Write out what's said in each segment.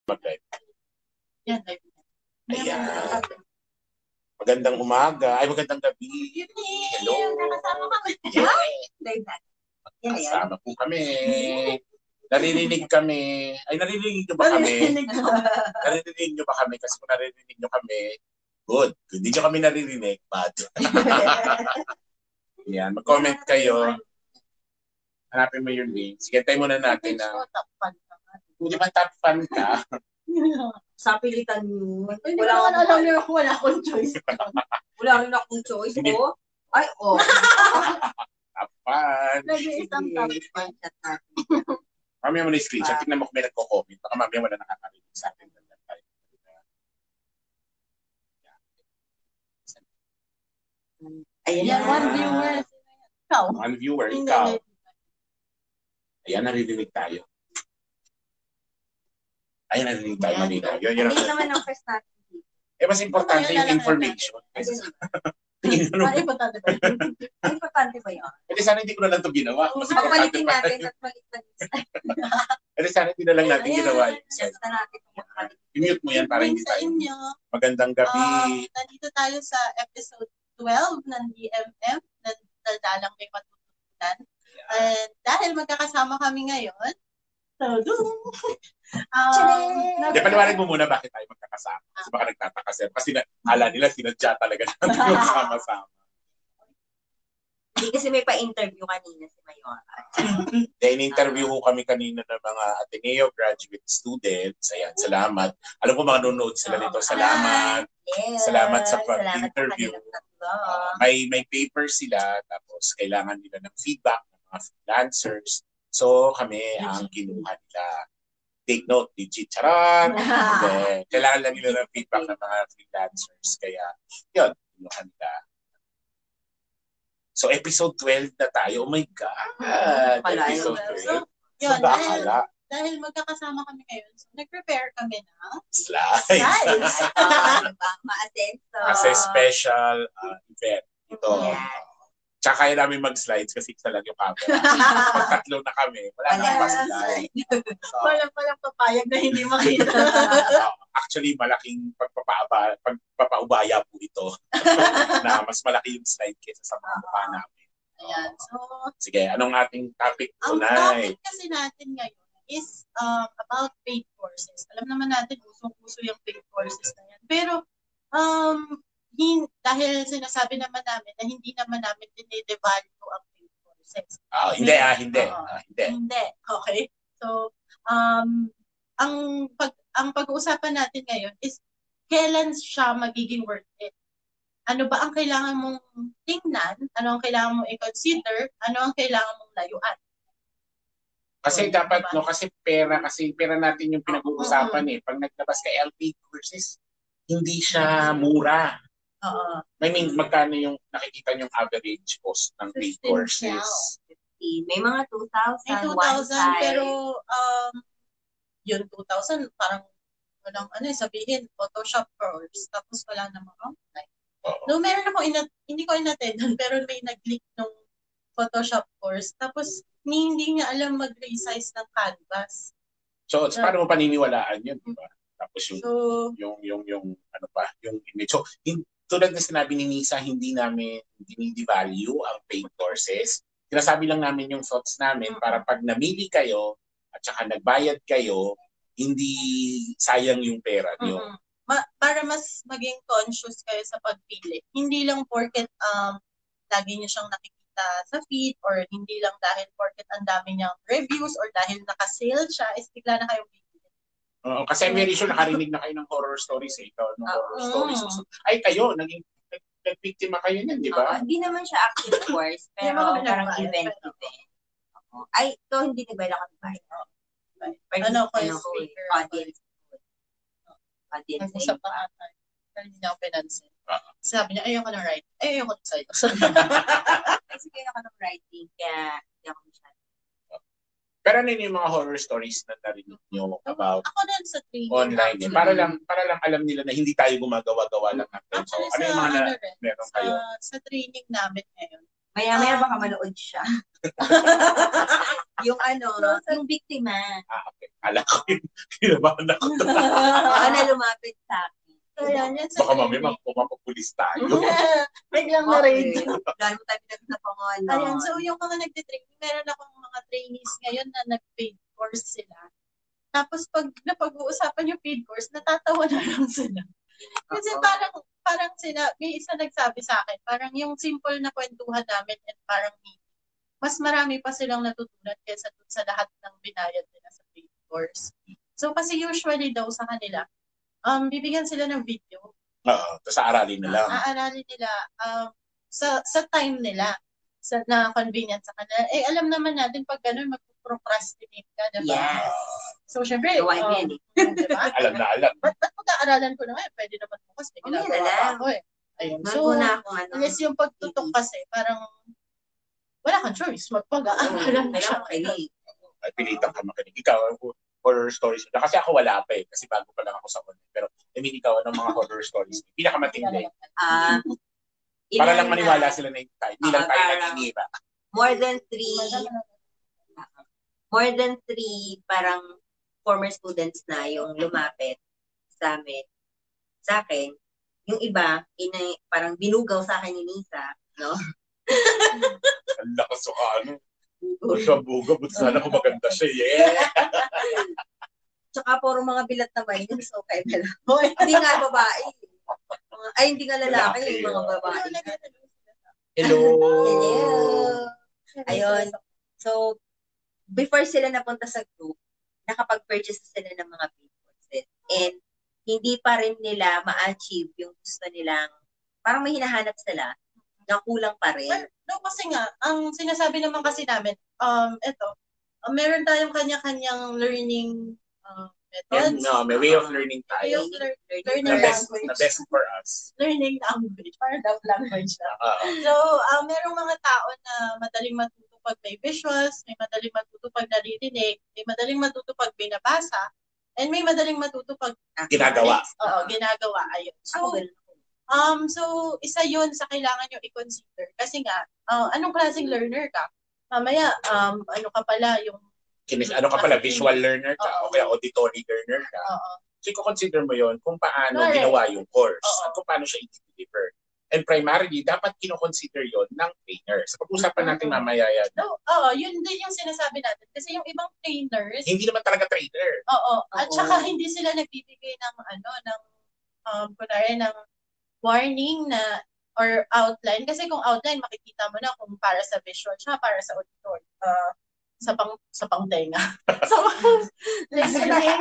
Mag-live. Yan, live. Ayan. Magandang umaga. Ay, magandang gabi. Hello. Nakasama kami. Live na. Kasama po kami. Naririnig kami. Ay, naririnig nyo ba kami? Naririnig nyo ba kami? Kasi kung naririnig nyo kami, good. Kung hindi nyo kami naririnig, bad. Yan, mag-comment kayo. Hanapin mo yung link. Sige, tayo muna natin na... Hindi ba top fan ka? Sa pilitan mo. Hindi ko naman alam niyo kung wala akong choice. Wala rin akong choice ko. Ay, oh. Top fan. Nag-iisang top fan. Mamaya mo na screenshot. Tingnan mo kung may nagko-comment. Baka mamaya wala nakakarinig sa atin. Ayan, one viewer. Ikaw. One viewer, ikaw. Ayan, naririnig tayo. Ayan, naririnig tayo. Malinaw. Hindi naman ang first natin. Mas importante yung information. Importante ba yun? Importante ba yun? Kasi sana hindi ko na lang ito ginawa. Pagpalitin natin at balitan. Kasi sana hindi na lang natin ginawa. I-mute mo yan para hindi sa tayo. inyo. Magandang gabi. Nandito tayo sa episode 12 ng DMM. Nagdalang may matutunan. And dahil magkakasama kami ngayon, paliwanag mo muna bakit tayo magkakasama. Kasi baka nagtataka sir. Kasi ala nila sinadya talaga natin yung sama-sama. Hindi kasi may pa-interview kanina si Mayora. In-interview ko kami kanina ng mga Ateneo graduate students. Ayan, salamat. Alam ko manonood sila nito. Salamat. Yes. Salamat sa pag-interview. May paper sila. Tapos kailangan nila ng feedback ng mga freelancers. So kami ang kinuha nila. Take note, legit. Charot! Kailangan lang nila ng feedback ng mga freelancers. Kaya, yun, kinuha nila. So, episode 12 na tayo. Oh my God! Episode 12. So, yun, dahil magkakasama kami ngayon, so nag-prepare kami ng slides. Ma-attend. As a special event. Ito. Yeah. Tsaka kaya namin mag-slides kasi isa lang yung camera. Pag-tatlo na kami, wala nang pa-slide. Walang papayag na hindi makita. Actually, malaking pagpapaubaya po ito. Na mas malaki yung slide kaysa sa mga mukha namin. Ayan. So, sige, anong ating topic tonight? Ang topic kasi natin ngayon is about paid courses. Alam naman natin, usong-uso yung paid courses na yan. Pero, dahil sinasabi naman namin na hindi naman namin dinidevalue ang paid courses. Hindi. Hindi. Okay. So, ang pag-uusapan natin ngayon is kailan siya magiging worth it. Ano ba ang kailangan mong tingnan? Ano ang kailangan mong i-consider? Ano ang kailangan mong layuan? Kasi dapat, no, kasi pera natin yung pinag-uusapan eh. Pag naglabas ka LP courses, hindi siya mura. I mean, magkano yung nakikita yung average cost ng paid courses? May mga 2,000, May 2,000, pero yung 2,000 parang walang sabihin, Photoshop course, tapos wala namang online. No, meron ako, hindi ko inattendan, pero may nag-leak nung Photoshop course, tapos hindi niya alam mag-resize ng canvas. So, paano mo paniniwalaan yun, di ba? Tapos yung image. So, tulad na sinabi ni Nizza, hindi namin dinivalue ang paid courses. Sinasabi lang namin yung thoughts namin para pag namili kayo at saka nagbayad kayo, hindi sayang yung pera niyo. Para mas maging conscious kayo sa pagpili. Hindi lang porket lagi niyo siyang nakikita sa feed or hindi lang dahil porket ang dami niyang reviews or dahil naka-sale siya, is bigla na kayong bibili. Kasi very sure nakarinig na kayo ng horror stories eh. Horror stories. Ay kayo, nag-victima kayo niyan, di ba? Hindi naman siya active course, pero parang event. Ay, ito hindi ni Bella kami audience. Nag-usap pa ata. Pero hindi na ako pinansin. Sabi niya, ayoko ng writing. Ayoko ng sa'yo. Kasi ayoko ng writing, kaya hindi ako masyadong. Pero ano yung mga horror stories na narinig nyo about ako din sa training online? Para lang alam nila na hindi tayo gumagawa-gawa lang natin. So, ano yung mga meron kayo? Sa training namin ngayon, Maya-maya baka manood siya. Yung yung biktima. Okay. Alam ko yun. Kinabahan ako. Na lumapit sa akin. So, yan Baka mamaya mapapulis tayo. Biglang na-raid. Dahil mo tayo sa pangalan. Ayan, so yung mga nagtitraining, meron akong mga trainees ngayon na nag-paid course sila. Tapos pag napag-uusapan yung paid course, natatawa na lang sila. Kasi parang sila, may isa nagsabi sa akin, parang yung simple na kwentuhan namin and parang mas marami pa silang natutunan kaysa sa lahat ng binayad nila sa paid course. So kasi usually daw sa kanila, bibigyan sila ng video. Tapos aaralin nila. Aaralin nila sa time nila, na convenient sa kanila. Eh, alam naman natin pag gano'n, mag-procrastinate ka, diba? Yes. So, syempre, diba? Alam na alam. Ba't pag-aaralan ko na ngayon? Pwede naman bukas. May ginagawa pa ako eh. Ayun. So, unless yung pagtutok kasi, parang wala kang choice. Magpag-aaralan ka siya. Ay, pilitan ka makinig. Ikaw, horror stories. Kasi ako wala pa eh. Kasi bago pa lang ako sa online. Pero, ikaw, ng mga horror stories? Pinakamatindi. Para lang maniwala sila na hindi lang tayo naninira. More than three parang former students na yung lumapit sa akin. Yung iba, parang binugaw sa akin ni Nizza, no? Ang lakas o siya buga, but sana kung maganda siya, yeah! Tsaka puro mga bilat na ba yun, so okay na lang. Hindi nga babae. Ay, hindi nga lalaki, yung mga babae. Hello! Ayun. So, before sila napunta sa group, nakapag-purchase sila ng mga paid courses. And hindi pa rin nila ma-achieve yung gusto nilang, parang may hinahanap sila na kulang pa rin. No, kasi nga, ang sinasabi naman kasi namin, meron tayong kanya-kanyang learning methods. May way of learning tayo. Learning language. The best for us. Learning language. Parang love language na. So, merong mga tao na madaling matuto pag may visuals, may madaling matuto pag naririnig, may madaling matuto pag binabasa, and may madaling matuto pag ginagawa. Ginagawa. Ayun. So, isa yun sa kailangan nyo i-consider. Kasi nga, anong klaseng learner ka? Mamaya, ano ka pala, visual learner ka, o kaya auditory learner ka. So, i-consider mo yun kung paano ginawa yung course at kung paano siya i-deliver. And primarily, dapat kino-consider yon ng trainer. Sa pag-usapan natin mamaya yan. Yun din yung sinasabi natin. Kasi yung ibang trainers, hindi naman talaga trainer. At saka hindi sila nagbibigay ng kunwari ng warning na or outline. Kasi kung outline, makikita mo na kung para sa visual siya, para sa auditory. Sa pangtenga. So, listening.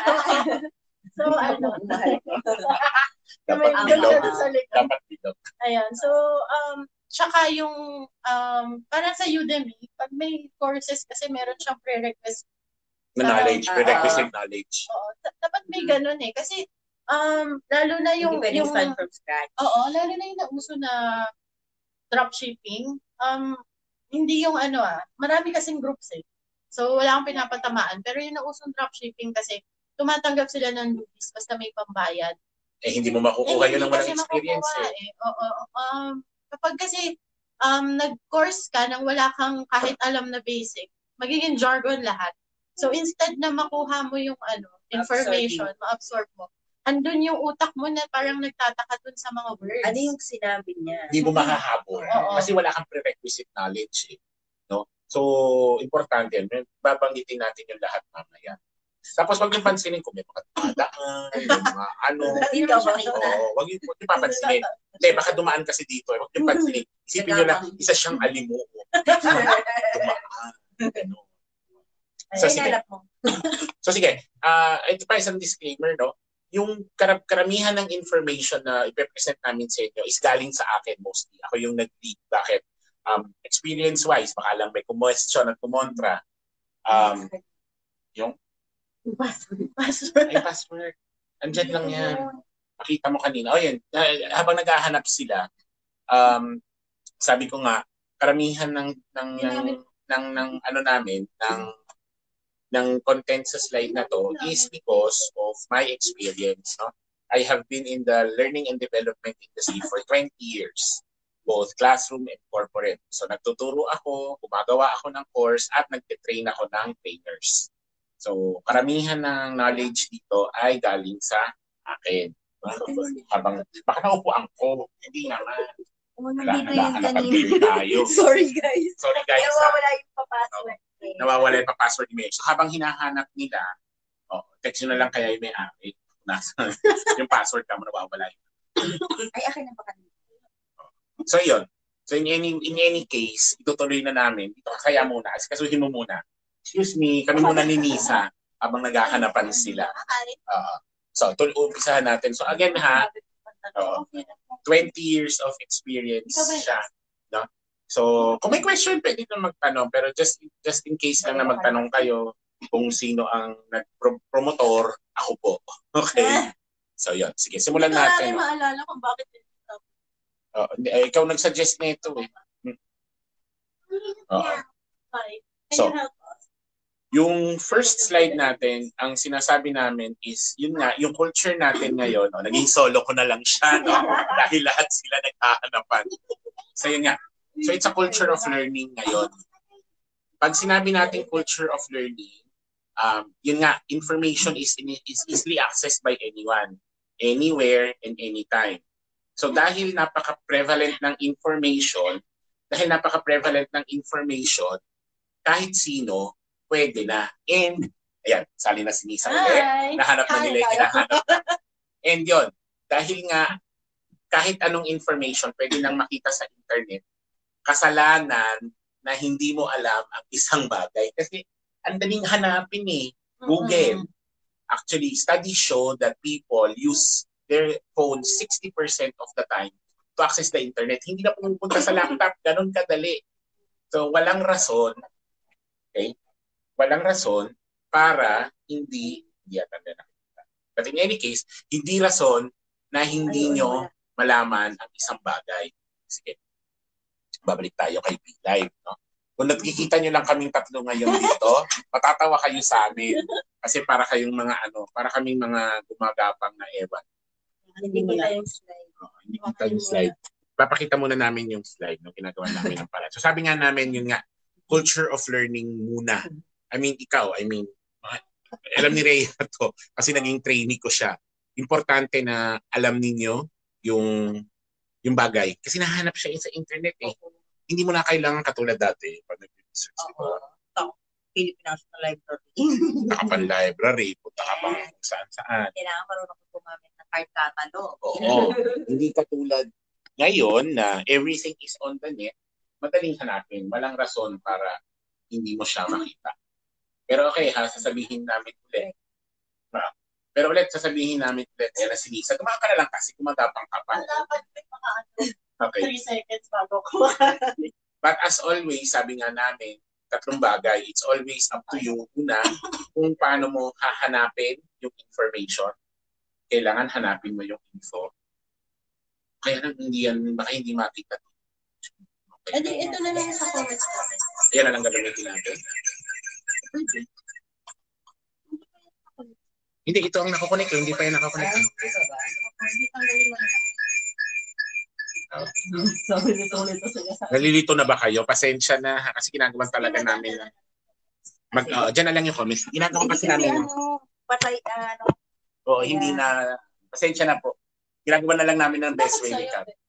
Dapat bilog. Ayan. So, tsaka yung, para sa Udemy, pag may courses, kasi meron siyang prerequisite knowledge. Dapat may ganun eh. Kasi, lalo na yung start from scratch. Lalo na yung nauso na dropshipping. Hindi yung marami kasing groups eh. So, wala akong pinapatamaan. Pero yung nausong dropshipping kasi, tumatanggap sila ng newbies basta may pambayad. Hindi mo makukuha yun ng walang experience eh. Kapag kasi nag-course ka nang wala kang kahit alam na basic, magiging jargon lahat. So, instead na makuha mo yung information, ma-absorb mo, andun yung utak mo na parang nagtataka dun sa mga words. Ano yung sinabi niya? Hindi mo makahabol. Kasi wala kang prerequisite knowledge eh. No? So, importante yan. Babanggitin natin yung lahat mamaya. Tapos wag yung pansinin kung may mga tumadaan, may mga wag yung papansinin. Hindi, baka dumaan kasi dito. Wag yung pansinin. Isipin nyo lang, isa siyang alimuo. So sige, ito pa isang disclaimer, no? Yung karamihan ng information na ipe-present namin sa inyo is galing sa akin mostly. Ako yung nag-lead. Bakit? Experience-wise, baka lang may kumwestiyon at kumontra. Yung password. Andyan lang yan. Makita mo kanina. Yun. Habang naghahanap sila, sabi ko nga, karamihan ng content sa slide na to is because of my experience. No? I have been in the learning and development industry for 20 years. both classroom and corporate. So nagtuturo ako, gumagawa ako ng course, at nagtitrain ako ng trainers. So karamihan ng knowledge dito ay galing sa akin. Habang baka naupuan ko, hindi naman. Nandito yung kanina. Tayo. Sorry guys. Nawawala yung pa-password. Nawawala yung pa-password email. So habang hinahanap nila, text nyo na lang kaya yung may-ari. Yung password ka mo nawawala yun. Ay, akin na ba kanina? So yun. So in any case, itutuloy na namin. Ito kaya muna. Kasuhin mo muna. Excuse me, kami muna ni Nizza habang naghahanapan sila. So, umpisahan natin. So again 20 years of experience siya. No? So, kung may question, pwede na magtanong. Pero just in case lang na magtanong kayo kung sino ang nag-promotor, ako po. Okay? So, yun. Sige, simulan natin. Hindi ko maalala kung bakit ikaw nag-suggest nito eh. So, yung first slide natin, ang sinasabi namin is, yun nga, yung culture natin ngayon, naging solo ko na lang siya, no? Dahil lahat sila naghahanapan. So yun nga. So it's a culture of learning ngayon. Pag sinabi natin culture of learning, yun nga, information is easily accessed by anyone, anywhere, and anytime. So dahil napaka-prevalent ng information, kahit sino, pwede na. And, ayan, sali na si Nizza ulit. Nahanap na nila yung hinahanap. And yun, dahil nga, kahit anong information pwede nang makita sa internet, kasalanan na hindi mo alam ang isang bagay. Kasi, ang daling hanapin eh. Google. Actually, studies show that people use their phone 60% of the time to access the internet. Hindi na pumunta sa laptop. Ganun kadali. So, walang rason. Okay? Walang rason para hindi atanda nakita. But in any case, hindi rason na hindi nyo malaman ang isang bagay. Sige, babalik tayo kay P-Live. No? Kung nakikita nyo lang kaming tatlo ngayon dito, matatawa kayo sa amin. Kasi para kayong para kaming mga gumagapang na ewan. Hindi kita yung slide. Hindi kita yung slide. Papakita muna namin yung slide no, ginagawa namin ng para. So sabi nga namin yun nga, culture of learning muna. Alam ni Rhea to kasi naging trainee ko siya. Importante na alam ninyo yung bagay. Kasi nahanap siya sa internet eh. Hindi mo na kailangan katulad dati pag nag-research. Philippine National Library. Punta ka pang library, punta ka pang saan-saan. Kailangan marunong ko gumamit ng card catalog. Oo. Hindi katulad ngayon na everything is on the net, madaling hanapin. Walang rason para hindi mo siya makita. Pero okay sasabihin namin ulit. Yan na si Nizza. Tumakas ka na lang kasi kumagapang ka pa. Dapat Okay. 3 seconds bago ko. But as always, sabi nga namin, 3 bagay. It's always up to you. Una, kung paano mo hahanapin yung information. Kailangan hanapin mo yung info. Kaya nang baka hindi makita. Okay. Ito na lang sa comments namin. Ayan na lang gagamitin natin. Hindi, ito ang nakakonect. Hindi pa yan nakakonect. Nalilito na ba kayo? Pasensya na. Kasi ginagawa talaga namin. Diyan na lang yung comments. Ginagawa kasi namin. Hindi na. Pasensya na po. Ginagawa na lang namin ng best way.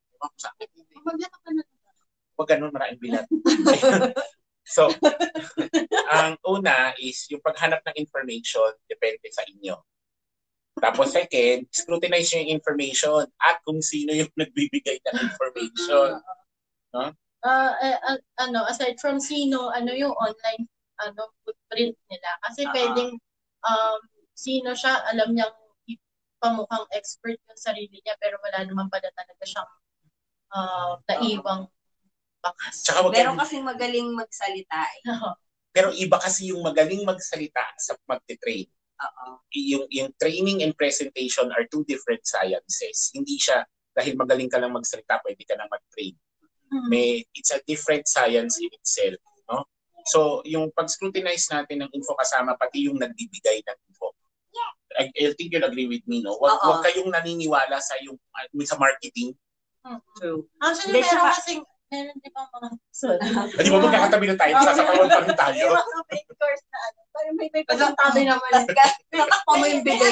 Huwag ganun, maraming bilat. So, ang una is yung paghanap ng information depende sa inyo. Tapos second, scrutinize yung information at kung sino yung nagbibigay ng information. No? Aside from sino, yung online footprint nila. Kasi pwedeng sino siya, alam niyang pamukhang expert yung sarili niya pero wala naman pala talaga siyang naiwang bakas. Meron kasing magaling magsalita eh. Pero iba kasi yung magaling magsalita sa magte-train. Yung training and presentation are 2 different sciences. Hindi siya dahil magaling ka lang magsalita, pwede ka lang mag-train. It's a different science in itself. No? So, yung pag-scrutinize natin ng info kasama, pati yung nagbibigay ng info. I think you'll agree with me, no? Huwag kayong naniniwala sa marketing True. Actually, meron di ba mga Di ba magkakatabi na tayo? Sasapawan pa rin tayo. Yung mga main course na may pasantabi naman. Natakpa mo yung bigay.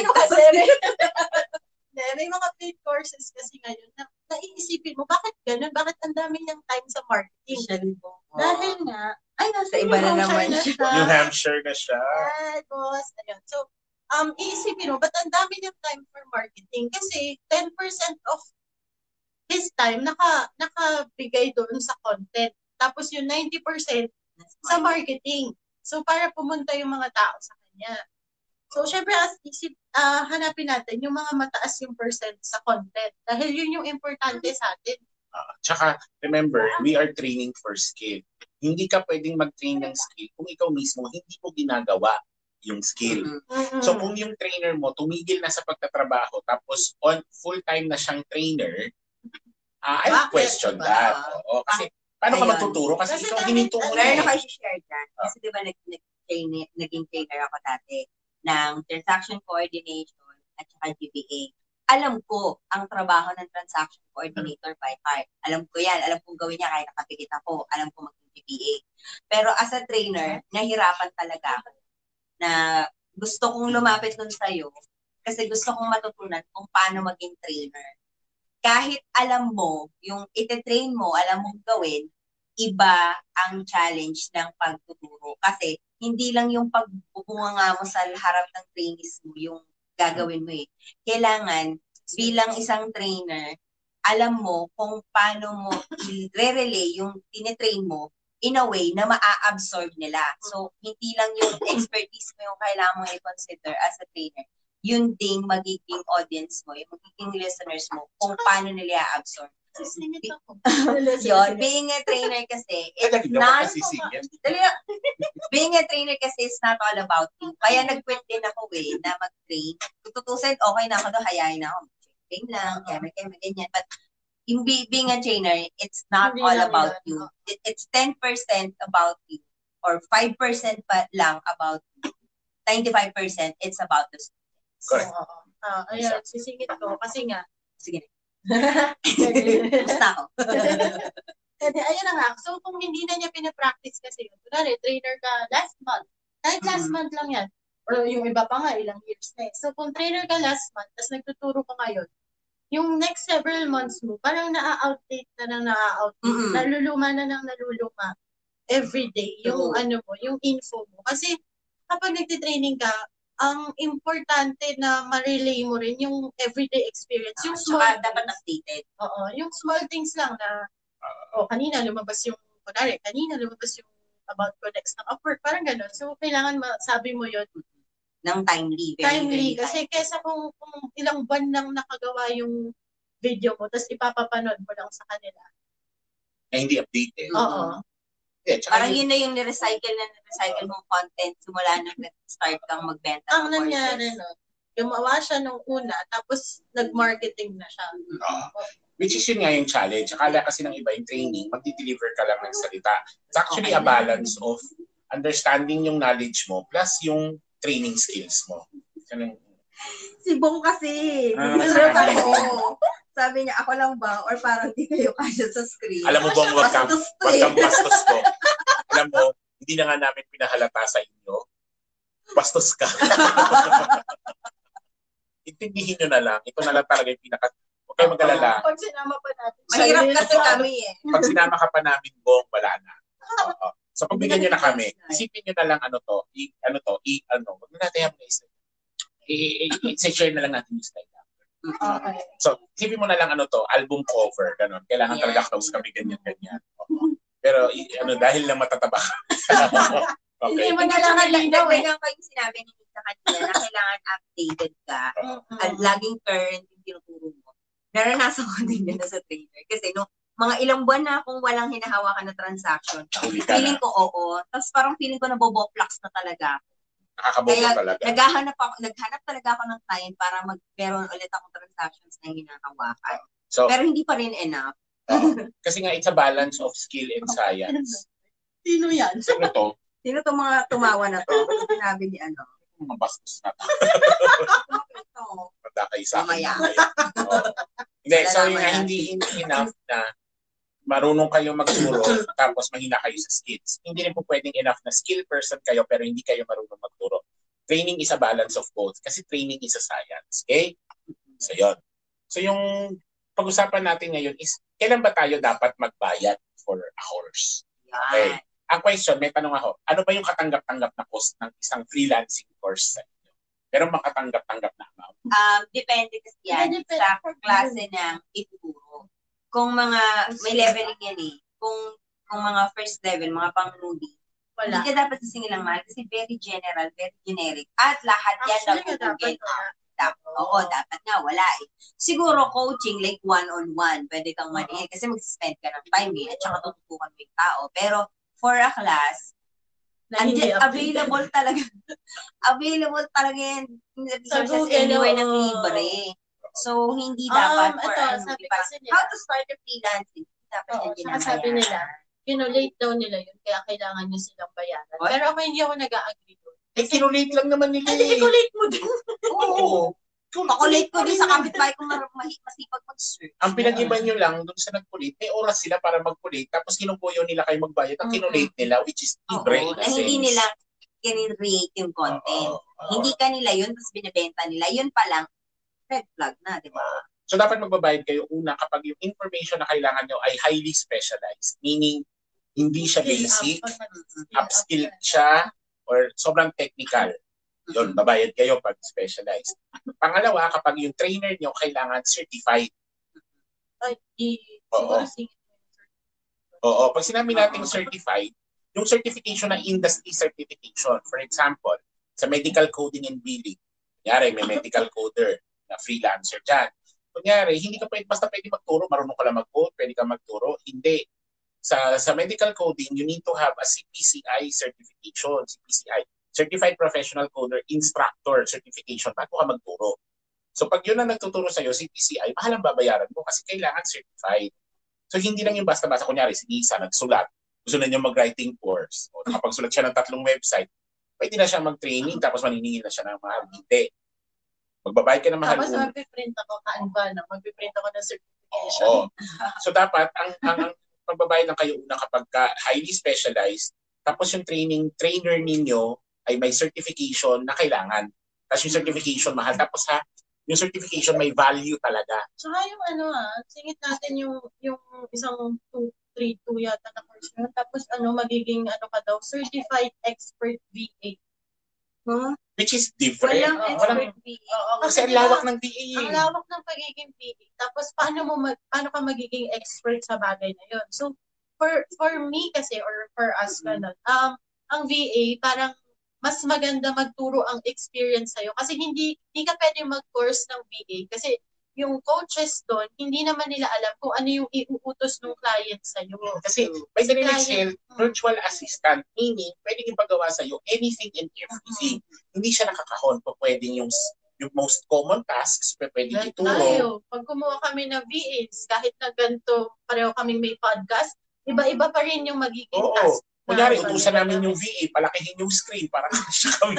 May mga paid courses kasi ngayon na naiisipin mo, bakit ganun? Bakit ang dami niyang time sa marketing? Dahil nga, nasa iba na naman siya. New Hampshire na siya. Boss. Ayun. So, iisipin mo, ba't ang dami niyang time for marketing? Kasi 10% of his time nakabigay doon sa content. Tapos yung 90% sa marketing. So, para pumunta yung mga tao sa kanya. So, syempre, hanapin natin yung mga mataas yung percent sa content. Dahil yun yung importante sa atin. Tsaka, remember, we are training for skill. Hindi ka pwedeng mag-train ng skill kung ikaw mismo hindi mo ginagawa yung skill. Mm-hmm. So, kung yung trainer mo tumigil na sa pagtatrabaho tapos on full-time na siyang trainer, I would question that. Oo, kasi, paano ka magtuturo? Kasi ikaw hininto mo na. Meron ako i-share dyan. Kasi di ba naging trainer ako dati ng transaction coordination at saka GBA. Alam ko ang trabaho ng transaction coordinator by heart. Alam ko yan. Alam kong gawin niya kahit nakapikit ako. Alam ko maging GBA. Pero as a trainer, nahirapan talaga ako na gusto kong lumapit nun sa'yo kasi gusto kong matutunan kung paano maging trainer. Kahit alam mo, yung ite-train mo, alam mong gawin, iba ang challenge ng pagtuturo. Kasi hindi lang yung pagbubunga mo sa harap ng trainees mo yung gagawin mo eh. Kailangan, bilang isang trainer, alam mo kung paano mo i-relay yung tinitrain mo in a way na maa-absorb nila. So, hindi lang yung expertise mo yung kailangan mo i-consider as a trainer. Yun ding magiging audience mo, yung magiging listeners mo, kung paano nila i-absorb. Yun, being a trainer kasi, it's not, being a trainer kasi is not all about you. Kaya nag-quit din ako na mag-train. Tutusin, okay na ako doon, hayain na ako. Train lang, kaya ganyan. But in being a trainer, it's not all about you. It's 10% about you. Or 5% pa lang about you. 95% it's about the students. Correct. Ayan, sisingit ko. Kasi nga, sige na. Basta ako. Ayun na nga. So, kung hindi na niya pinapractice kasi yun, kunwari, trainer ka last month. Kahit last month lang yan. Or yung iba pa nga, ilang years na eh. So, kung trainer ka last month, tapos nagtuturo ka ngayon, yung next several months mo, parang na-outdate na na-outdate. Naluluma na naluluma. Everyday. Yung mo, yung info mo. Kasi, kapag nagtitraining ka, ang importante na ma-relay mo rin yung everyday experience. Yung small dapat updated. Oo, yung small things lang na kanina lumabas yung about connects ng Upwork, parang gano'n. So, kailangan masabi mo yun ng timely. Timely. Kasi kesa kung ilang buwan nang nakagawa yung video mo, tapos ipapapanood mo lang sa kanila. Hindi updated. Oo. Yeah, parang yun na yung nirecycle mong content simula nung nag-start kang magbenta. Ang nangyari, gumawa siya nung una, tapos nag-marketing na siya. Which is yun nga yung challenge. Akala kasi ng iba yung training, mag-deliver ka lang ng salita. It's actually a balance of understanding yung knowledge mo plus yung training skills mo. Si Bong kasi. Sabi niya, ako lang ba? Or parang di kayo kasya sa screen. Alam mo bang wag kang bastos ko. Alam mo, hindi na nga namin pinahalata sa inyo. Bastos ka. Intindihin nyo na lang. Ito na lang talaga yung pinaka... Huwag kayo mag-alala. Pag sinama pa natin. Mahirap kasi kami eh. Pag sinama ka pa namin, Bong, wala na. So, pagbigyan nyo na kami, isipin nyo na lang wag na natin yung isa. I-share na lang natin yung slide. Okay. So, isipin mo na lang album cover, gano'n. Kailangan talaga close kami ganyan. Pero, dahil lang matataba ka. Okay. Hindi mo na lang nalinaw eh. Kaya kayong sinabi ni Nizza kanina na kailangan updated ka at laging current yung tinuturo mo. Naranasan ko din yun sa trainer. Kasi mga ilang buwan na akong walang hinahawakan na transaction. Feeling ko Tapos parang feeling ko naboboplax na talaga. Nakakabobo talaga. Naghanap talaga ako ng client para meron ulit akong transactions na hinahawakan. So, pero hindi pa rin enough. Kasi nga, it's a balance of skill and science. Sino yan? Sino to? Sino to mga tumawa na to? Sinabi ni Mga bastos na to. Ito. Manda kayo sa akin. Hindi, so hindi enough na marunong kayo magturo tapos mahina kayo sa skills. Hindi rin po pwedeng enough na skill person kayo pero hindi kayo marunong magturo. Training is a balance of both kasi training is a science. Okay? So, yun. So, yung pag-usapan natin ngayon is kailan ba tayo dapat magbayad for a course? Okay. Ang question, may tanong ako, ano ba yung katanggap-tanggap na cost ng isang freelancing course sa inyo? Pero makatanggap-tanggap na amount? Depende kasi yan sa klase ng ituturo. Kung may leveling yan eh. Kung mga first level, mga pang-newbie, hindi ka dapat sisingil ang mahal kasi very general, very generic. At lahat yan dapat Oo, dapat nga, wala eh. Siguro coaching, like one-on-one, pwede kang mani kasi mag-spend ka ng time eh, at saka tututukan mo yung tao. Pero for a class, available talaga. Available talaga yan. Resources anywhere na libre. So, hindi dapat for how to start a freelancing. Dapat yan sabi nila, kinulate daw nila yun, kaya kailangan nyo silang bayaran. Pero ako hindi ako nag-a-agree doon. Kinulate lang naman nila eh. Kinulate mo din. Oo. Pakulate ko din sa kapitbahay kung masipag mag-search. Ang pinag-iba nyo lang doon sa nag-kulate, may oras sila para mag-kulate, tapos kinukuyo nila kayo magbayad. Ang kinulate nila, which is libre. Na hindi nila kinirate yung content. Hindi kanila yun, tapos binibenta nila. Yun pa lang, red flag na, di ba? So, dapat magbabayad kayo una kapag yung information na kailangan nyo ay highly specialized. Meaning, hindi siya basic, upskill siya, or sobrang technical. Yun, babayad kayo pag specialized. Pangalawa, kapag yung trainer nyo kailangan certified. Oo, pag sinabi natin certified, yung certification na industry certification. For example, sa medical coding and billing. Kunyari, may medical coder na freelancer dyan. Kunyari, hindi ka basta pwede magturo, marunong ka lang mag-code, pwede ka magturo. Hindi. Sa medical coding, you need to have a CPCI certification, CPCI. Certified Professional Coder Instructor Certification bago ka magturo. So pag yun ang nagtuturo sa'yo, CPCI, mahal ang babayaran mo kasi kailangan certified. So hindi lang yung basta-basta, kunyari si Nizza nagsulat, gusto na niya mag-writing course, o nakapagsulat siya ng 3 website, pwede na siya mag-training tapos maniningil na siya ng mahal. Hindi. Magbabayad ka ng mahal. Tapos mag-print ako, mag-print ako ng certification. Oo. So dapat, ang magbabayad lang kayo una kapag highly specialized, tapos yung trainer ninyo ay may certification na kailangan. Tapos yung certification mahal. Tapos yung certification may value talaga. Saka yung singit natin yung isang 232 yata na course yun. Tapos magiging ka daw, certified expert VA. Which is different. Walang expert VA. Kasi ang lawak ng VA. Ang lawak ng pagiging VA. Tapos paano ka magiging expert sa bagay na yun? So, for me kasi, or for us, ang VA parang mas maganda magturo ang experience sa'yo. Kasi hindi ka pwede mag-course ng VA. Kasi yung coaches doon, hindi naman nila alam kung ano yung iuutos ng client sa'yo. Kasi by the Excel, virtual assistant, meaning pwedeng ipagawa sa'yo anything and everything. Hindi siya nakakahon pa pwedeng yung most common tasks, pwedeng ituro. Pag kumuha kami ng VAs, kahit na ganito, pareho kaming may podcast, iba-iba pa rin yung magiging task. Kunyari, utusan namin yung VA, palakihin yung screen para siya kami.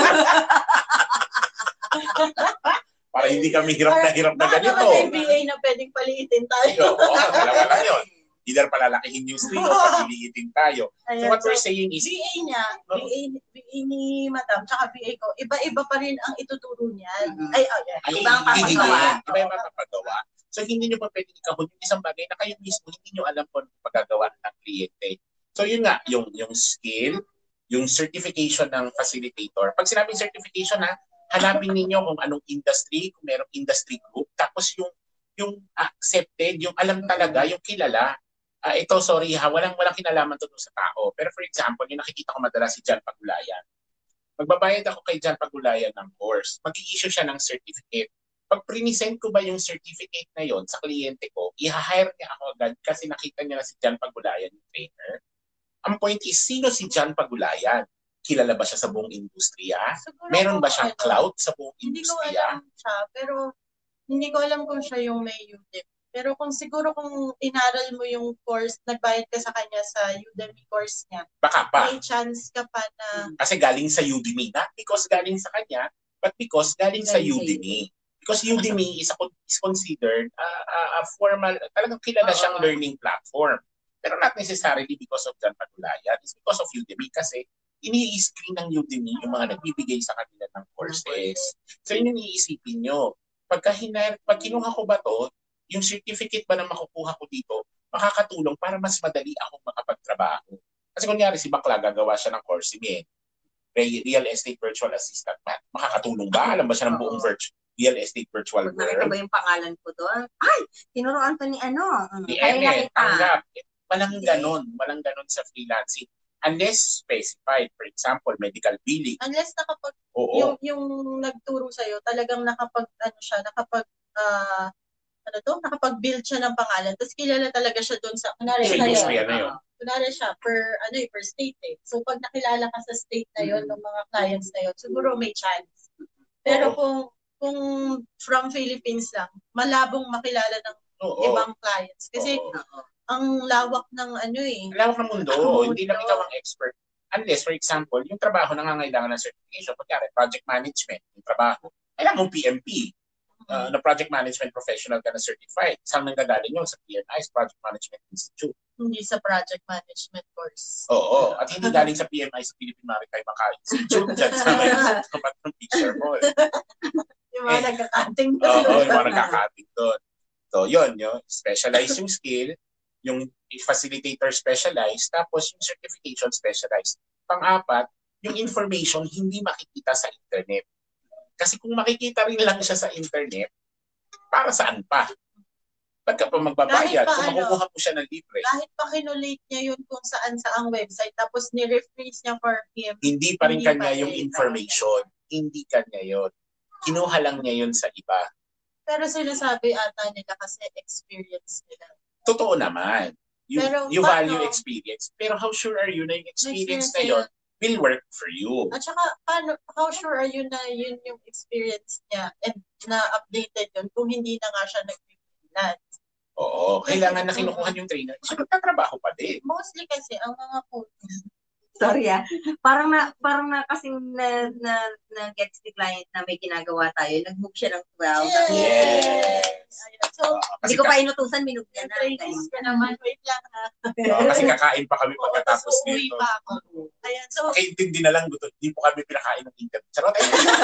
Para hindi kami hirap na ganito. Baka naman VA na pwedeng paliitin tayo. Oo, dalawa lang yun. Either palalakihin yung screen o pagiliitin tayo. So what we're saying is, VA niya, VA ni Madam, tsaka VA ko, iba-iba pa rin ang ituturo niya. Iba ang papagawa. Iba yung papagawa. So hindi nyo pa pwedeng ikahon yung isang bagay na kayo mismo hindi nyo alam kung pagagawa ng kliyente. So yun nga, yung skill, yung certification ng facilitator. Pag sinabing certification hanapin ninyo kung anong industry, kung merong industry group, tapos yung accepted, yung alam talaga, yung kilala. Ito, sorry walang kinalaman to sa tao. Pero for example, yung nakikita ko madalas si John Pagulayan. Magbabayad ako kay John Pagulayan ng course. Mag-i-issue siya ng certificate. Pag prinisend ko ba yung certificate na yon sa kliyente ko, i-hire niya ako agad kasi nakita niya na si John Pagulayan, yung trainer. Ang point is, sino si John Pagulayan? Kilala ba siya sa buong industriya? Meron ba siyang clout sa buong industriya? Hindi ko alam siya, pero hindi ko alam kung siya yung may Udemy. Pero kung inaral mo yung course, nagbayad ka sa kanya sa Udemy course niya, baka pa. May chance ka pa na... Kasi galing sa Udemy. Not because galing sa kanya, but because galing sa Udemy. Because Udemy is considered a formal, talagang kilala siyang learning platform. Pero not necessarily because of John Patulayan. It's because of Udemy kasi ini-screen ng Udemy yung mga nagbibigay sa kanila ng courses. So yun yung iisipin nyo. Pag kinuha ko ba to, yung certificate ba na makukuha ko dito, makakatulong para mas madali akong makapagtrabaho. Kasi kunyari si Bakla, gagawa siya ng course niya. Real Estate Virtual Assistant. Makakatulong ba? Alam ba siya ng buong real estate virtual world? Nakita ba yung pangalan ko doon? Ay, tinuruan to ni ano. Ni Eme, tanggap. Walang ganon sa freelancing. Unless specified, for example, medical billing. Unless yung nagturo sa'yo, talagang nakapag-build siya ng pangalan. Tapos kilala talaga siya doon sa, kunwari siya per state eh. So pag nakilala ka sa state na yon ng mga clients na yon, siguro may chance. Pero kung from Philippines lang, malabong makilala ng ibang clients. Kasi ang lawak ng lawak ng mundo. Hindi lang ikaw ang expert. Unless, for example, yung trabaho nangangailangan ng certification, pagkari, project management, yung trabaho, kailangan mong PMP. Na project management professional ka na certified. Saan nanggagaling yun? Sa PMI, Project Management Institute. Hindi sa project management course. Oo. At hindi galing sa PMI, sa Philippine Maritime Institute. Diyan sa may ng picture mo. Yung mga nagkakating doon. Oo, yung mga nagkakating doon. So, yun. Specialize yung skill, yung facilitator specialized, tapos yung certification specialized. Pang-apat, yung information hindi makikita sa internet. Kasi kung makikita rin lang siya sa internet, para saan pa? Pagka pa magbabayad, kung makukuha po siya ng libre. Kahit pa kinulate niya yun kung saan sa ang website, tapos ni-rephrase niya for him. Hindi pa rin kanya yung information. Hindi kanya yun. Kinuha lang niya yun sa iba. Pero sinasabi ata nila kasi experience nila. Totoo naman. You value experience. Pero how sure are you na yung experience na yun will work for you? At saka, how sure are you na yun yung experience niya and na updated yun kung hindi na nga siya nag-freelance? Oo, kailangan na kinukuha yung trainer. So, magtatrabaho pa din. Mostly kasi, ang mga sorry parang na kasing na gets the client na may ginagawa tayo, nag-move siya ng 12. Yes! So, hindi ko pa inutusan, minug niya na. Trainings ka naman, wait lang ha. Kasi kakain pa kami pagkatapos dito. Pa ako. Ayan, so, intindi na lang, hindi po kami pinakain ng interview. Charot.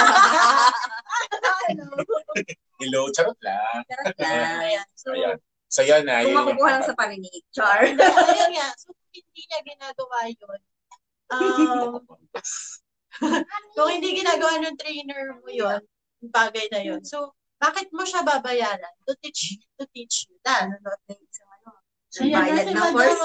Hello, charot lang. Ayan, so yan na. Kung makukuha lang sa paninig, char. Ayun nga, so hindi niya ginagawa yun. Kung hindi ginagawa ng trainer mo yun, bagay na yun. So, bakit mo siya babayaran? To teach you that. Bayad na course.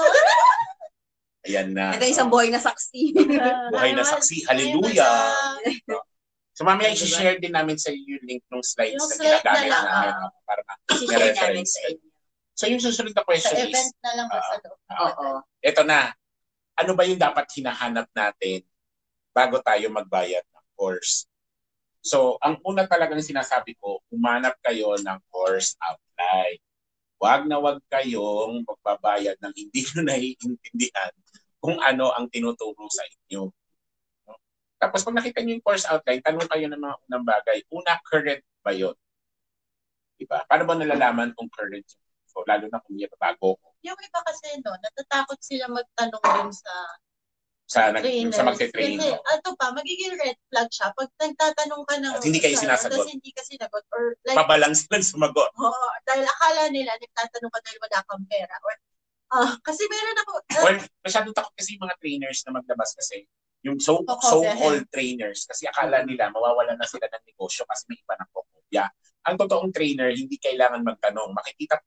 Ayan na. Ito isang buhay na saksi. Buhay na saksi. Hallelujah. So mamaya i-share din namin sa iyo yung link ng slides na ginagamit namin para ma-reference. So yung susunod na question is, sa event na lang sa loob. Ito na. Ano ba yung dapat hinahanap natin bago tayo magbayad ng course? So, ang una talagang sinasabi ko, humanap kayo ng course outline. Huwag kayong magbabayad ng hindi nyo naiintindihan kung ano ang tinuturo sa inyo. Tapos pag nakita nyo yung course outline, tanong kayo ng mga unang bagay. Una, current ba yun? Diba? Paano ba nalalaman kung current yun? So, lalo na kung bago ko. Yung iba kasi, natatakot sila magtanong dun sa magte-train. Kasi, magiging red flag siya. Pag nagtatanong ka ng... At hindi kayo sinasagot. Tapos hindi ka sinagot. Or like... Pabalang silang sumagot. Oo. Dahil akala nila, nagtatanong ka dahil wala kang pera. Or, kasi meron ako... Or, masyadong takot kasi yung mga trainers na maglabas kasi yung so-called trainers kasi akala nila mawawala na sila ng negosyo kasi may iba ng kokopya. Ang totoong trainer, hindi kailangan magtanong. Makikita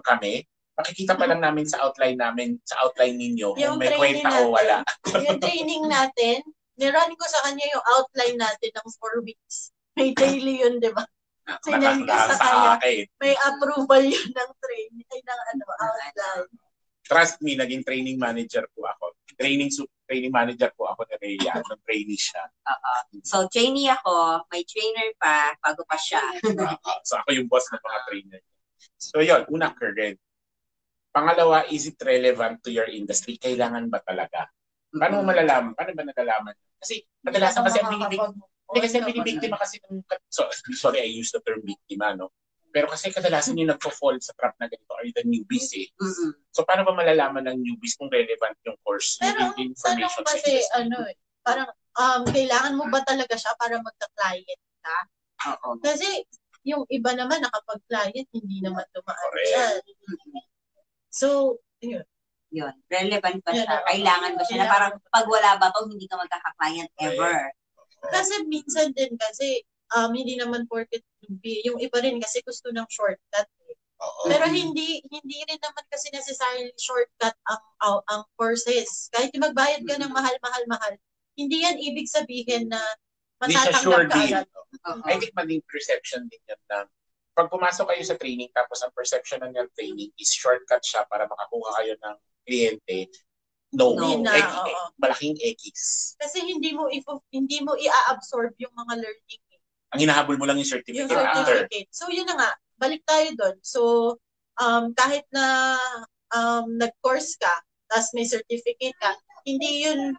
pa lang namin sa outline ninyo kung may kwenta o wala. Yung training natin, nirun ko sa kanya yung outline natin ng 4 weeks. May daily yun, di ba? Sinend ko sa kanya. May approval yun ng training, outline. Trust me, naging training manager po ako. Training manager po ako ni Rhea nung trainee siya. So, trainee ako, may trainer pa, bago pa siya. So, ako yung boss ng mga trainer. So, yun, una, current. Pangalawa, is it relevant to your industry? Kailangan ba talaga? Paano mo malalaman? Paano ba nalalaman? Kasi, kadalasan kasi Kasi binibiktima kasi ng, sorry, I use the term biktima, no? Pero kasi kadalasan yung nagpo-fall sa trap na ganito are the newbies eh. So paano ba malalaman ng newbies kung relevant yung course, yung information sa industry? Parang kailangan mo ba talaga siya para magka-client ka? Kasi yung iba naman nakapag-client, hindi naman dumaan siya. So, yun. Relevant ba siya? Kailangan ba siya? Na parang pag wala ba to, hindi ka magkaka-client ever. Kasi minsan din kasi, hindi naman porket yung iba rin kasi gusto ng shortcut. Pero hindi rin naman kasi necessarily shortcut ang courses. Kahit magbayad ka ng mahal, hindi yan ibig sabihin na matatanggap ka agad. I think maling perception din yan na pag pumasok kayo sa training tapos ang perception ng yung training is shortcut siya para makakuha kayo ng kliyente. No. Malaking X. Kasi hindi mo i-absorb yung mga learning. Ang hinahabol mo lang yung certificate. So yun na nga, balik tayo doon. So kahit na nag-course ka, tapos may certificate ka, hindi yun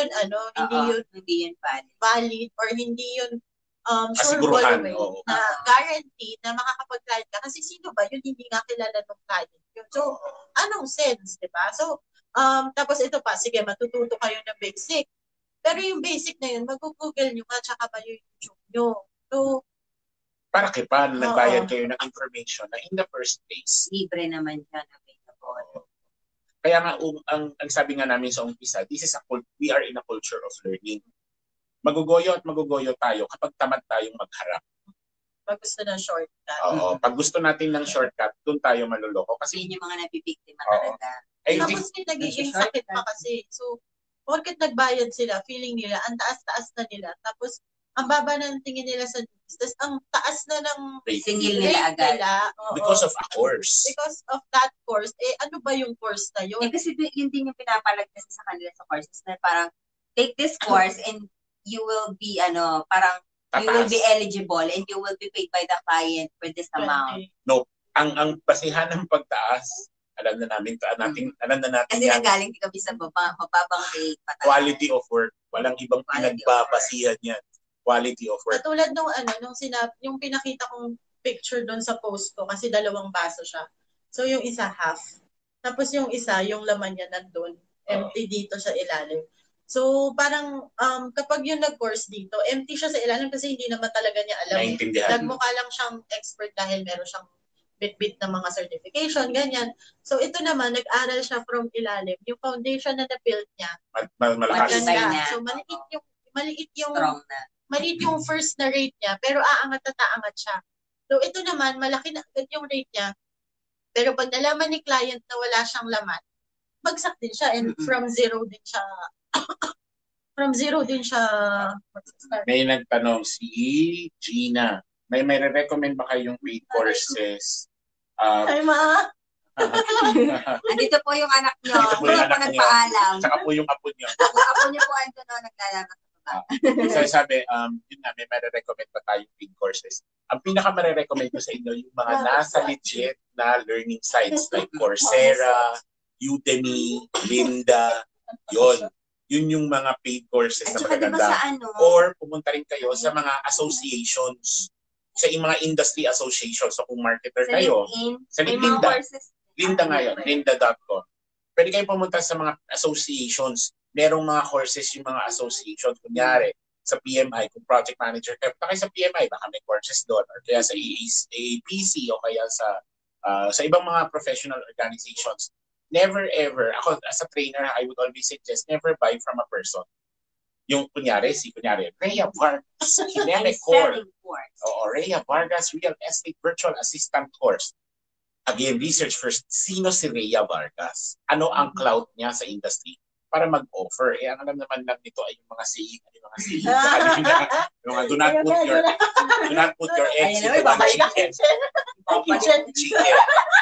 valid or hindi yun sure na guarantee na makakapag-client ka. Kasi sino ba yun hindi nga kilala ng client yun. So anong sense, di ba? So tapos ito pa, sige, matututo kayo ng basic. Pero yung basic na yun, mag-google nyo nga, tsaka ba yung YouTube nyo. So, para pa nagbayad kayo ng information na in the first place. Libre naman yan available. Kaya nga, ang sabi nga namin sa umpisa, we are in a culture of learning. Magugoyo tayo kapag tamad tayong magharap. Pag gusto ng shortcut. Pag gusto natin ng shortcut, doon tayo maluloko. Kasi yun yung mga nabibiktima talaga. Tapos nagiging sakit pa kasi. So, porket nagbayad sila, feeling nila, ang taas-taas na nila. Tapos, ang baba ng tingin nila sa news. Tapos, ang taas na ng singil nila agad. Because of a course. Because of that course. Ano ba yung course na yun? Kasi yun din yung pinapalag kasi sa kanila sa courses na parang, take this course and you will be, you will be eligible and you will be paid by the client for this amount. No. Ang basihan ng pagtaas, alam na natin kasi nagaling kami sa mababang rate. Quality of work. Walang ibang pinagbabasihan yan. Quality of work. Katulad nung yung pinakita kong picture doon sa post ko kasi 2 baso siya. So yung isa half. Tapos yung isa, yung laman niya nandun. Empty dito sa ilalim. So parang kapag yung nag-course dito, empty siya sa ilalim kasi hindi naman talaga niya alam. Nagmukha lang siyang expert dahil meron siyang bit-bit ng mga certification, ganyan. So ito naman, nag-aral siya from ilalim. Yung foundation na na-build niya, maganda. So maliit yung first na rate niya, pero aangat at aangat siya. So ito naman, malaki na yung rate niya. Pero pag nalaman ni client na wala siyang laman, bagsak din siya and from zero din siya. May nagtanong si Gina, may recommend ba kayong paid courses? Ay, ma! Andito po yung anak nyo. Andito po yung anak nyo. Nagpaalam. Saka po yung apo nyo. Apo nyo po ando na naglalakad. So sabi, yun na, may recommend pa tayong paid courses. Ang pinaka-recommend ko sa inyo, yung mga nasa legit na learning sites like Coursera, Udemy, Linda, yun yung mga paid courses na magaganda. Or pumunta rin kayo sa mga associations, sa mga industry associations. So kung marketer kayo, sa Linda nga yun, linda.com. Pwede kayo pumunta sa mga associations. Merong mga courses yung mga associations. Kunyari, sa PMI, kung project manager kayo, punta kayo sa PMI, baka may courses doon. Or kaya sa APC o kaya sa ibang mga professional organizations. Never ever, ako as a trainer, I would always suggest never buy from a person. Yung kunyari, Rhea Vargas, Kineme Course. Rhea Vargas Real Estate Virtual Assistant Course. Again, research first, sino si Rhea Vargas? Ano ang clout niya sa industry? Para mag-offer. Ang alam naman lang nito ay yung mga CEO. Do not put your eggs into one chicken.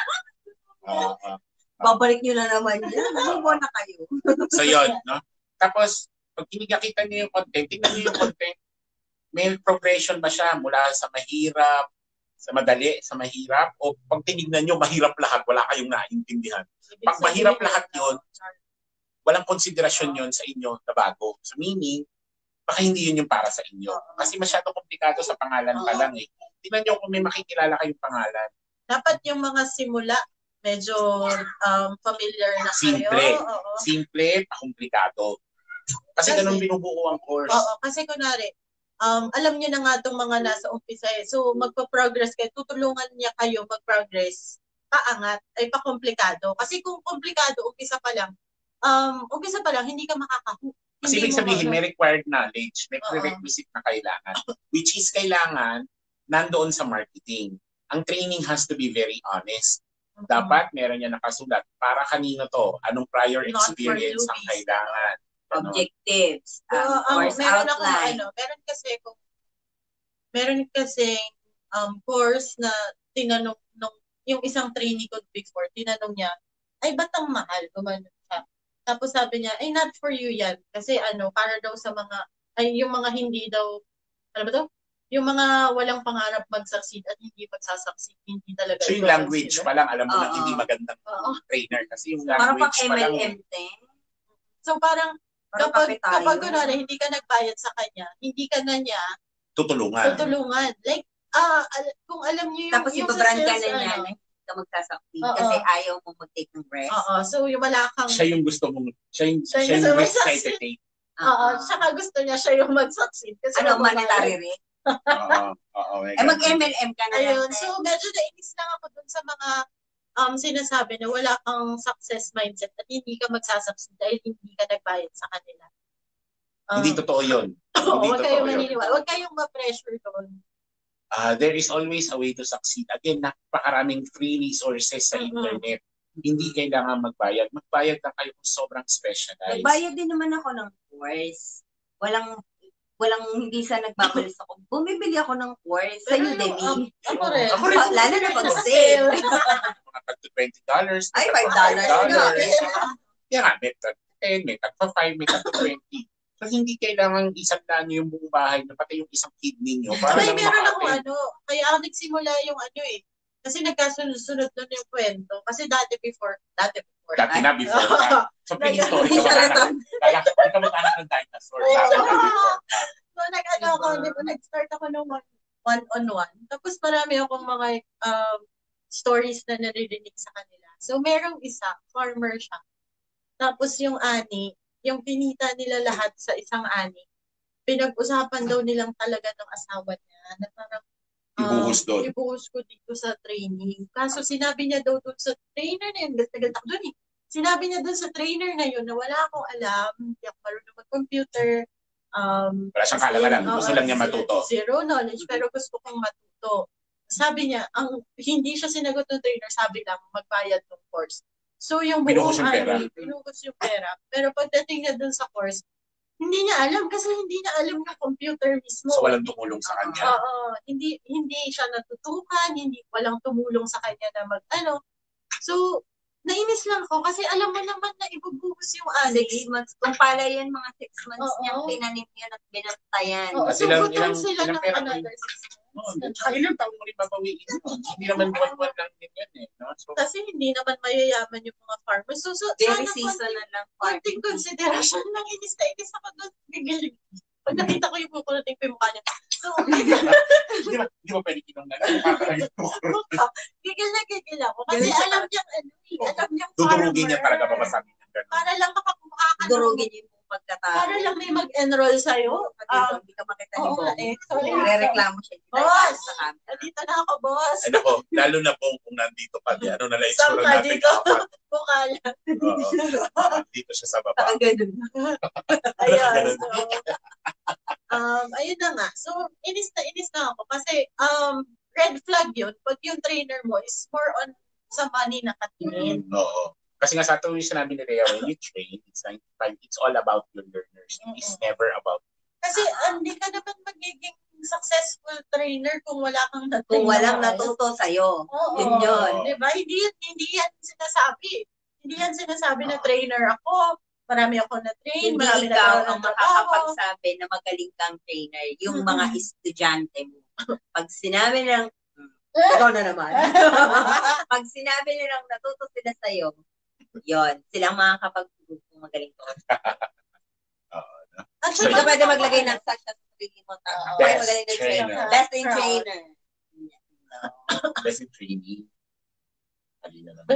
Babalik nyo na naman yan. Move na kayo. So yun, no? Tapos, pag kinikita nyo yung content, tingnan nyo yung content. May progression ba siya mula sa mahirap, sa madali, sa mahirap, o pag tinignan nyo, mahirap lahat, wala kayong naiintindihan. Pag mahirap lahat yun, walang konsiderasyon yun sa inyo na bago. So meaning, baka hindi yun yung para sa inyo. Kasi masyado komplikado sa pangalan pa lang eh. Tingnan nyo kung may makikilala kayong pangalan. Dapat yung mga simula, medyo familiar na simple. kayo. Simple, pakomplikado. Kasi ganun binubuo ang course. Oo, kasi kunwari, alam niyo na nga itong mga nasa umpisa eh. So, magpa-progress kayo, tutulungan niya kayo mag-progress. Paangat, ay pakomplikado. Kasi kung komplikado, umpisa pa lang, hindi ka makakahook. Kasi ibig sabihin, may required knowledge, may prerequisite na kailangan. Which is kailangan nandoon sa marketing. Ang training has to be very honest. Dapat meron niya nakasulat. Para kanino to? Anong prior experience ang kailangan? Objectives. Course outline. Meron kasi course na tinanong yung isang trainee ko before, tinanong niya, ay ba't ang mahal? Gumanon siya. Tapos sabi niya, ay not for you yan. Kasi para daw sa mga, yung mga hindi daw, ano ba to? Yung mga walang pangarap mag-succeed at hindi magsasucceed, hindi talaga. So yung language pa lang, alam mo na hindi magandang trainer. Kasi yung language pa lang. So parang, kapag kunwari, hindi ka nagbayad sa kanya, hindi ka na niya tutulungan. Like, kung alam niyo yung tapos ipabrand ka na niya na hindi ka magsasucceed kasi ayaw mo mag-take ng rest. So yung wala kang... Siya yung gusto mong, siya yung risk sa entertain. Saka gusto niya siya yung mag-succeed. Kasi monetary risk? Mag-MLM ka na lang. So medyo nainis lang ako dun sa mga sinasabi na wala kang success mindset at hindi ka magsasucceed dahil hindi ka nagbayad sa kanila. Hindi totoo yun. Huwag kayong maniniwala. Huwag kayong ma-pressure doon. There is always a way to succeed. Again, napakaraming free resources sa internet. Hindi kailangan magbayad. Magbayad lang kayo kung sobrang specialized. Nagbayad din naman ako ng course. Walang hindi sa nagbabalis ako. Bumibili ako ng course sa Udemy. Ako rin. Lalo na pag-sale. Mga tag $20. Ay, $5. Kaya nga, may tag 10, may tag 5, may tag 20. So, hindi kailangan isang daan yung buong bahay na pati yung isang kidney nyo. Ay, meron ako kaya ako nagsimula yung kasi nagkasunod-sunod doon yung kwento. Kasi dati before. Dati na before. So, prehistory. Kaya ka mag-anak ng dinosaur. So, nag-start ako ng one-on-one. Tapos marami akong mga stories na naririnig sa kanila. So, merong isa, farmer siya. Tapos yung ani, yung pinita nila lahat sa isang ani, pinag-usapan daw nilang talaga ng asawa niya na parang ibuhos ko dito sa training. Kaso sinabi niya daw doon sa trainer na yun, tagal ako doon eh. Sinabi niya doon sa trainer na yun na wala akong alam, hindi ako marunong mag-computer. Wala siyang kaalaman, gusto lang niya matuto. Zero knowledge, pero gusto kong matuto. Sabi niya, hindi siya sinagot ng trainer, sabi lang, magbayad ng course. So yung buong pinuhos yung pera. Pero pagdating niya dun sa course, hindi niya alam kasi hindi niya alam yung computer mismo. So walang tumulong sa kanya. Hindi siya natutukan, walang tumulong sa kanya na So nainis lang ako kasi alam mo naman na ibubuhos yung 6 months. Kung pala yan, mga 6 months niyang tinanim yan at binantayan. So butang sila ng another 6 months. Ilang taon mo rin babawiin mo. Hindi naman buwan-buwan lang din yan eh. No? So, kasi hindi naman mayayaman yung mga farmers. So very seasonal lang. Konting consideration lang. Inis ako doon. Pag nakita ko yung kukunating ko yung mukha niya. So, di ba pwede kinong gigil ako. Kasi alam niyang Dudurugin niya talaga babasahin. Para lang makakumuha durugin niya yung pagkatao. Para lang may mag-enroll sa'yo. Hindi ka makita ni Bong. Re-reklamo siya. Boss! Nandito na ako, boss. Ay nako, lalo na Bong kung nandito pa. Ano na lang isuro natin. Bukala. Dito siya sa baba. Ganun. Ayun. Ayun na nga. So, inis na ako. Kasi, red flag yun. Pag yung trainer mo is more on sa money na katingin. Oo. Kasi nga sa ito yung sinabi ni Rhea, when you train, it's all about your learners. It's never about kasi hindi ka naman magiging successful trainer kung wala kang natuto. Kung walang natuto sa'yo. Yun yun. Diba? Hindi yan sinasabi. Hindi yan sinasabi na trainer ako. Marami ako na-train. Hindi ikaw ang makakapagsabi na magaling kang trainer. Yung mga estudyante mo. Pag sinabi nilang, ikaw na naman. Pag sinabi nilang natuto sila sa'yo, yon, silang makakapag-prove kung magaling ko. Hindi ka pwede maglagay ng sash sa sarili mo. Best trainer. Best in trainer. Best in training. Halina naman.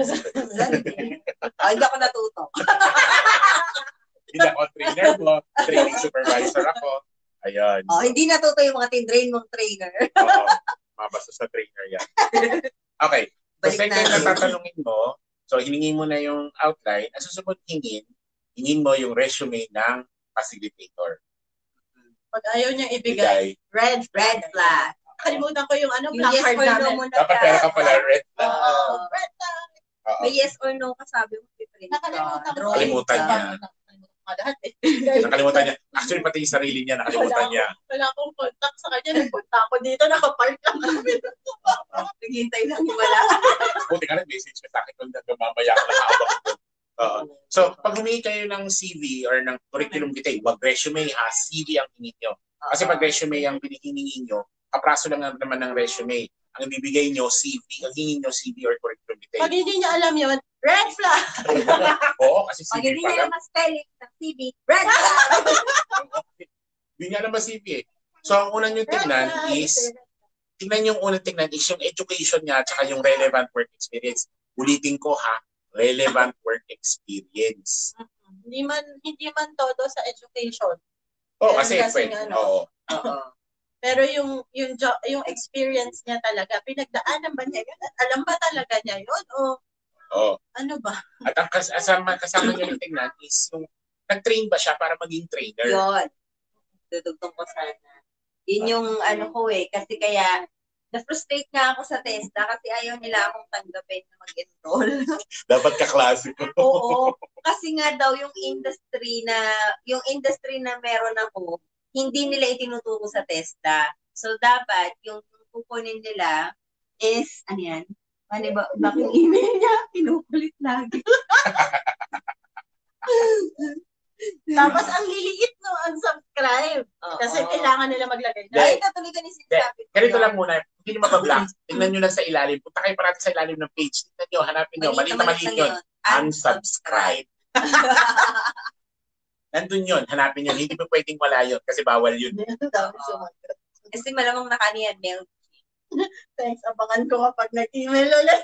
Hindi ako natuto. Hindi ako trainer mo. Training supervisor ako. Ayan. Hindi natuto yung mga tinrain mong trainer. Oo. Mabasa sa trainer yan. Okay. So, second na tatanungin mo, so hiningi mo na yung outline. Ang susunod hingin mo yung resume ng facilitator. Pag ayaw niya ibigay, red flag. Kalimutan ko yung black card namin. Dapat pera ka pala, red flag. Red flag. May yes or no ka sabi mo. Nakalimutan niya. Nakalimutan niya. Actually, pati yung sarili niya, nakalimutan niya. Wala akong contact sa kanya. Nagpunta ako dito, nakapark lang kami. Naghihintay lang yung wala. Buti ka rin, message ka sa akin kung mamaya ka na hawak ko. So, pag humingi kayo ng CV or ng curriculum vitae, wag resume ha, CV ang hingin nyo. Kasi pag resume ang hinihingi nyo, kapraso lang naman ng resume. Ang bibigay nyo, CV, ang hingin nyo CV or curriculum vitae. Pag hindi nyo alam yun, red flag! Oo, kasi CV pag hindi pa nyo lang. naman spelling ng CV, red flag! Hindi nga naman CV eh. So, ang unang yung tingnan is yung education niya at saka yung relevant work experience. Ulitin ko ha, relevant work experience. Hindi man todo sa education. Kasi pwede. Oo. Pero yung experience niya talaga, pinagdaanan ba niya yun? At alam ba talaga niya yun? O ano ba? At ang kasama niya yung tingnan is yung nag-train ba siya para maging trainer? Yun. Dudugtong ko sana. Yun yung ko kasi kaya na-frustrate nga ako sa TESDA kasi ayaw nila akong tanggapin na mag-enroll. Dapat kaklase ko. Oo. Kasi nga daw yung industry na meron ako, hindi nila itinuturo sa TESDA. So dapat yung kukunin nila is, ano yan? Ano ba? Bakit email niya? Kinukulit lagi. Tapos ang liliit no, unsubscribe. Kasi kailangan nila maglagay. Ay, katuloy ka ni sinasabi. Ganito lang muna. Hindi nyo mapablock. Tingnan nyo lang sa ilalim. Punta kayo parati sa ilalim ng page. Tingnan nyo, hanapin nyo. Maliit yun. Unsubscribe. Nandun yun. Hanapin yun. Hindi pa pwedeng wala yun. Kasi bawal yun. Kasi malamang nakaniyan, mail. Thanks. Abangan ko kapag nag-email ulit.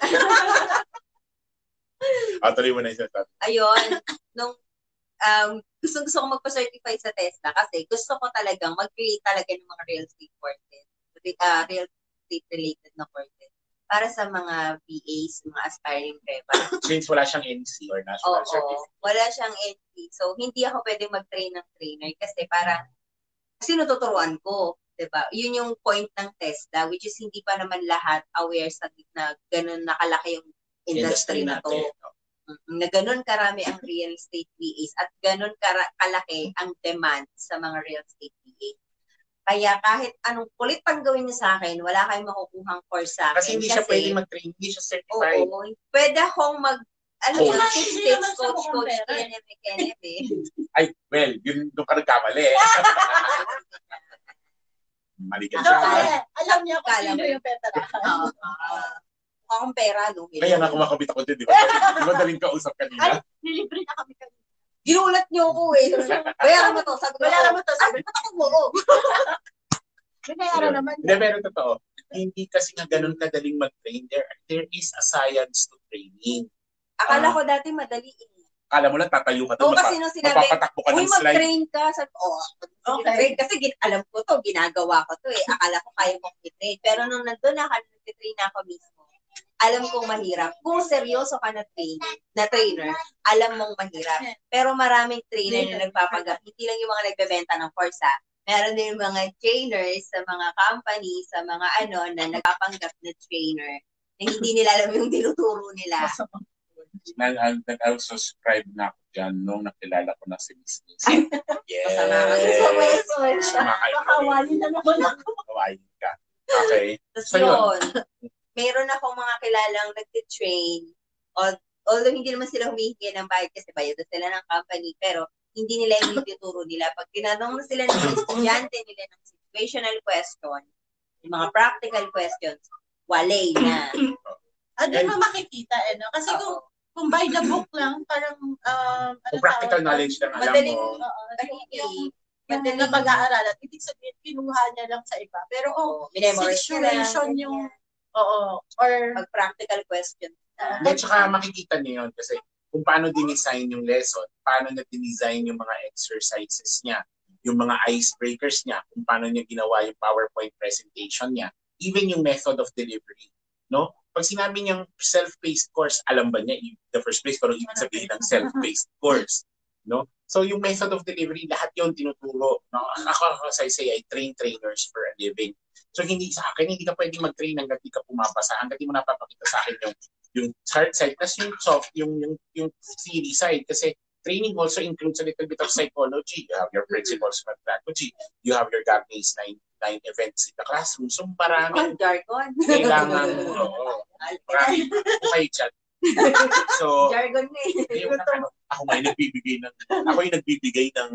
Tuloy mo na yung sasabi. Ayun. Nung gusto ko magpa-certify sa TESDA kasi gusto ko talagang mag-create talaga ng mga real estate courses. Real estate related na courses. Para sa mga VAs, mga aspiring preparator. Since wala siyang NC or national certificate. Wala siyang NC. So, hindi ako pwede mag-train ng trainer kasi kasi natuturuan ko. Diba? Yun yung point ng TESDA, which is hindi pa naman lahat aware sa na ganun nakalaki yung industry na to. Na ganun karami ang real estate VAs at ganun kalaki ang demand sa mga real estate VAs. Kaya kahit anong kulit pang gawin niyo sa akin, wala kayong makukuhang course sa akin. Kasi hindi siya pwede mag-train, hindi siya certified. Oo, pwede akong yung six-stage coach, KNF eh. Ay, well, yun doon ka nagkamali. Mali ka siya. Alam niya kung sino yung petarahan. Akong pera, no? Kaya nga kumakabit ako din, di ba? Di ba daling kausap kanina? Ay, nilibre na kami kanina. Ginulat niyo ako eh. Bayaran mo to. Bayaran mo to. Sabi ko, ako mo. Binayaran naman. Hindi, pero totoo. Hindi kasi nga ganun kadaling mag-train. There is a science to training. Akala ko dati madali eh. Akala mo lang tatayo ka doon, kasi nung sinabi, magpapatakbo ka ng slide. mag-train ka. Sabi, okay. Kasi alam ko to, ginagawa ko to eh. Akala ko kaya mong i-train. Pero nung nandun nag-train na ako mismo, alam kong mahirap. Kung seryoso ka na trainer, alam mong mahirap. Pero maraming trainer na nagpapagat. Hindi lang yung mga nagbebenta ng course ha. Meron din yung mga trainers sa mga company, sa mga na nagpapanggap na trainer na hindi nila alam yung tinuturo nila. Nag-subscribe na ako dyan nung nakilala ko na si Miss Nizza. Yes. Makawali na naman ako. Kawain ka. Okay. So yun. Meron akong mga kilalang nag-train. Although hindi naman sila humihingi ng bayad kasi bayad na sila ng company, pero hindi nila yung ituturo nila. Pag tinanong na sila ng estudyante nila ng situational question, yung mga practical questions, walay na. Doon mo makikita no? Kasi kung by the book lang, parang kung practical knowledge lang alam mo. yung na pag-aaralan. Ibig sabihin, kinuha niya lang sa iba. Pero situation yung, or pag-practical question. At saka makikita niyo yun kasi kung paano dinesign yung lesson, paano niya dinesign yung mga exercises niya, yung mga icebreakers niya, kung paano niya ginawa yung PowerPoint presentation niya, even yung method of delivery. No? Pag sinabi niyang self-paced course, alam ba niya the first place pero ibig sabihin ng self-paced course? No? So yung method of delivery, lahat yun tinuturo. No? Ako, as I say, I train trainers for a living. So hindi sa akin, hindi ka pwedeng mag-train hanggang di ka pumapasa, hanggang di mo napapakita sa akin yung hard side, plus yung soft, yung theory side. Kasi training also includes a little bit of psychology. You have your principles of pedagogy. You have your Gagney's nine events in the classroom. So maraming jargon. Kailangan, maraming okay chat. So, jargon na ako yung nagbibigay ng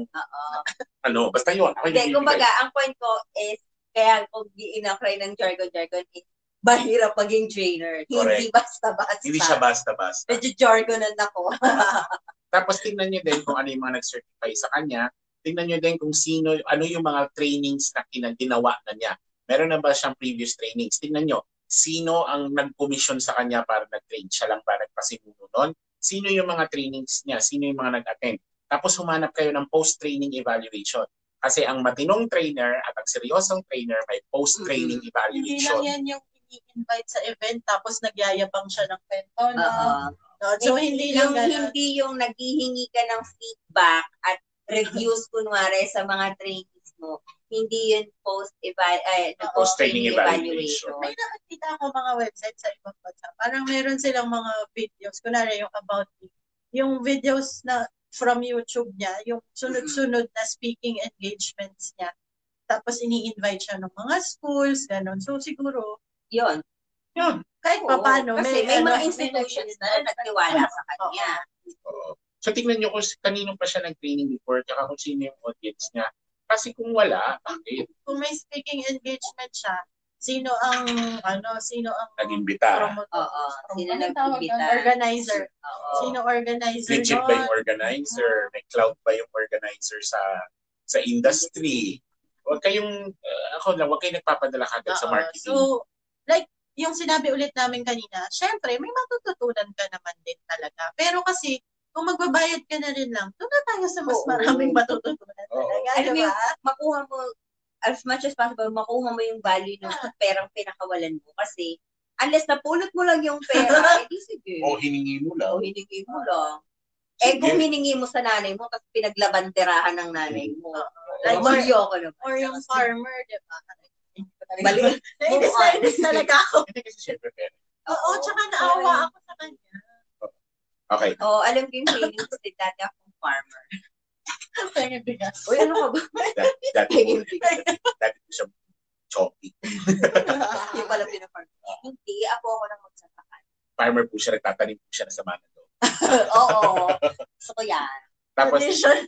basta yun. Hindi, kumbaga, ang point ko is, kaya kung inakray ng jargon is, mahirap maging trainer. Correct. Hindi basta-basta. Hindi siya basta-basta. Medyo jargonan ako. Tapos tingnan niyo din kung ano yung mga nag-certify sa kanya. Tingnan niyo din kung ano yung mga trainings na ginawa na niya. Meron na ba siyang previous trainings? Tingnan niyo, sino ang nag-commission sa kanya para nag-train? Siya lang ba nagpasimuno nun? Sino yung mga trainings niya? Sino yung mga nag-attend? Tapos humanap kayo ng post-training evaluation. Kasi ang matinong trainer at ang seryosong trainer may post-training evaluation. Hindi lang yan yung i-invite sa event tapos nagyayabang siya ng kwento. So hindi yung naghihingi ka ng feedback at reviews kunwari sa mga trainings mo. Hindi yun post-training evaluation. May nakakita ako mga website sa ibang bansa. Parang meron silang mga videos. Kunwari yung about me. Yung videos na from YouTube niya, yung sunod-sunod na speaking engagements niya. Tapos ini-invite siya ng mga schools, gano'n. So siguro, yun. Kahit paano. Kasi may mga institutions na nagtiwala sa kanya. So tingnan nyo kung kanino pa siya nag-training before, tsaka kung sino yung audience niya. Kasi kung wala, bakit? Kung may speaking engagement siya, sino ang nag-imbita? Sino nag-imbita? Organizer. Sino organizer? Legit ba yung organizer? May clout ba yung organizer sa industry? Huwag kayong nagpapadala kagad sa marketing. So, like, yung sinabi ulit namin kanina, syempre, may matututunan ka naman din talaga. Pero kasi, kung magbabayad ka na rin lang, doon na tayo sa mas maraming matututunan talaga. Alam mo, makuha mo, as much as possible, makuha mo yung value ng perang pinakawalan mo. Kasi, unless napulot mo lang yung pera, edi sige. O hiningi mo lang. Kung hiningi mo sa nanay mo, tapos pinaglabanderahan ng nanay mo. Like, or yung farmer, di ba? Balik. Nainis talaga ako. Hindi kasi siyempre pera. Oo, tsaka naawa ako sa kanya. Okay. Alam ko yung feeling ko dati akong farmer. Pwede bigas. Uy, ano ka ba? Dati ko siya choppy. Yung pala pinafarm. Hindi, ako nang magsasakan. Farmer po siya, nagtatanim po siya na sa mana doon. Oo. Gusto ko yan. Tapos,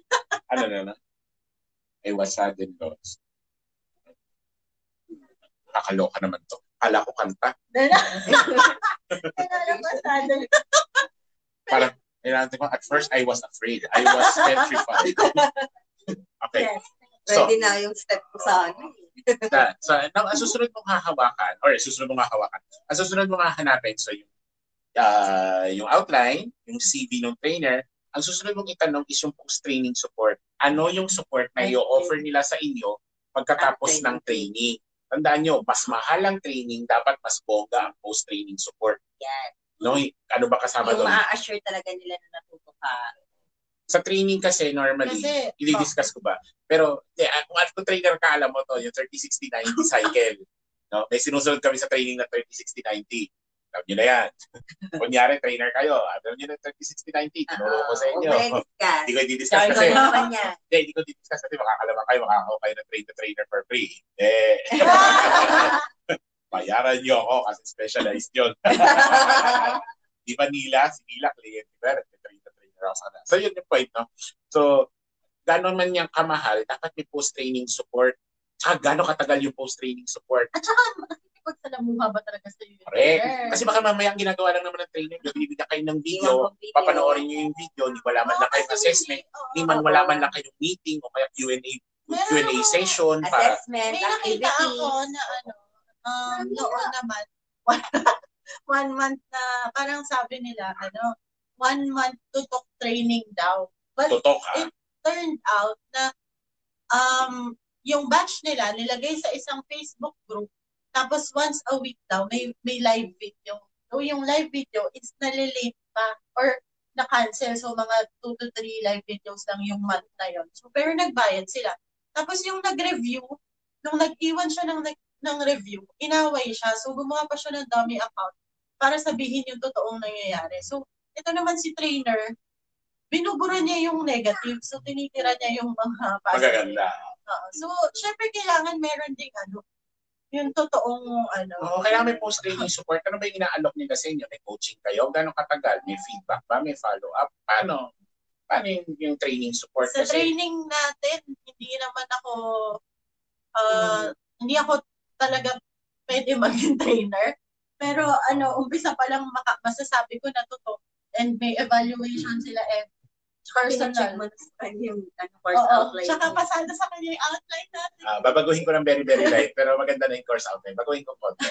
I was sudden lost. Nakakaloka naman to. Kala ko kanta. Parang, at first, I was afraid. I was petrified. Okay. Yes. Ready na yung step ko sa ano. Ang susunod mong hahawakan, ang susunod mong hahanapin, so yung outline, yung CV ng trainer, ang susunod mong itanong is yung post-training support. Ano yung support na i-offer nila sa inyo pagkatapos ng training? Tandaan nyo, mas mahal ang training, dapat mas bongga ang post-training support. Yan. No, ano ba kasama doon? Yung ma-assure talaga nila na natuto ka. Sa training kasi normally, i-discuss ko ba? Pero kung at trainer ka, alam mo to, yung 30-60-90 cycle. No? May sinusunod kami sa training na 30-60-90. Alam nyo na yan. Kunyari, trainer kayo. Alam nyo na 30-60-90. Tinuro ko sa inyo. Hindi ko i-discuss kasi. Hindi ko i-discuss kasi makakalaman kayo, makakaw kayo ng trainer for free. Bayaran nyo ako kasi specialized yun. Di ba si Nila, client, trainer ako sana. So yun yung point, no? So, gano'n man niyang kamahal, dapat may post-training support. Tsaka gano'n katagal yung post-training support. At saka, magsalamuha ba talaga sa iyo? Correct. Kasi baka mamaya ang ginagawa lang naman ng trainer, bibigyan kayo ng video, papanoorin nyo yung video, hindi wala man lang kayong assessment, hindi man wala man lang kayong meeting o kaya Q&A session. Assessment, may nakita ako na noon naman, 1 month na, parang sabi nila, 1 month tutok training daw. But Tutok, ha? it turned out na yung batch nila nilagay sa isang Facebook group. Tapos once a week daw may live video. So yung live video is nalilate pa or na-cancel. So mga 2 to 3 live videos lang yung month na yon. So pero nagbayad sila. Tapos yung nag-review, nung nag-iwan siya ng review, inaway siya. So gumawa pa siya ng dummy account para sabihin yung totoong nangyayari. So ito naman si trainer, binubura niya yung negative. So tinitira niya yung mga positive. Magaganda. So syempre kailangan meron ding yung totoong kaya may post-training support. Ano ba yung inaalok nila sa inyo? May coaching kayo? Gano'ng katagal? May feedback ba? May follow-up? Paano yung training support? Sa training natin, hindi ako talaga pwede maging trainer. Pero umpisa pa lang masasabi ko na totoo. And may evaluation sila personal. Yung course outline. Tsaka pasada sa kanya yung outline natin. Babaguhin ko ng very, very light, pero maganda na yung course outline. Baguhin ko konti.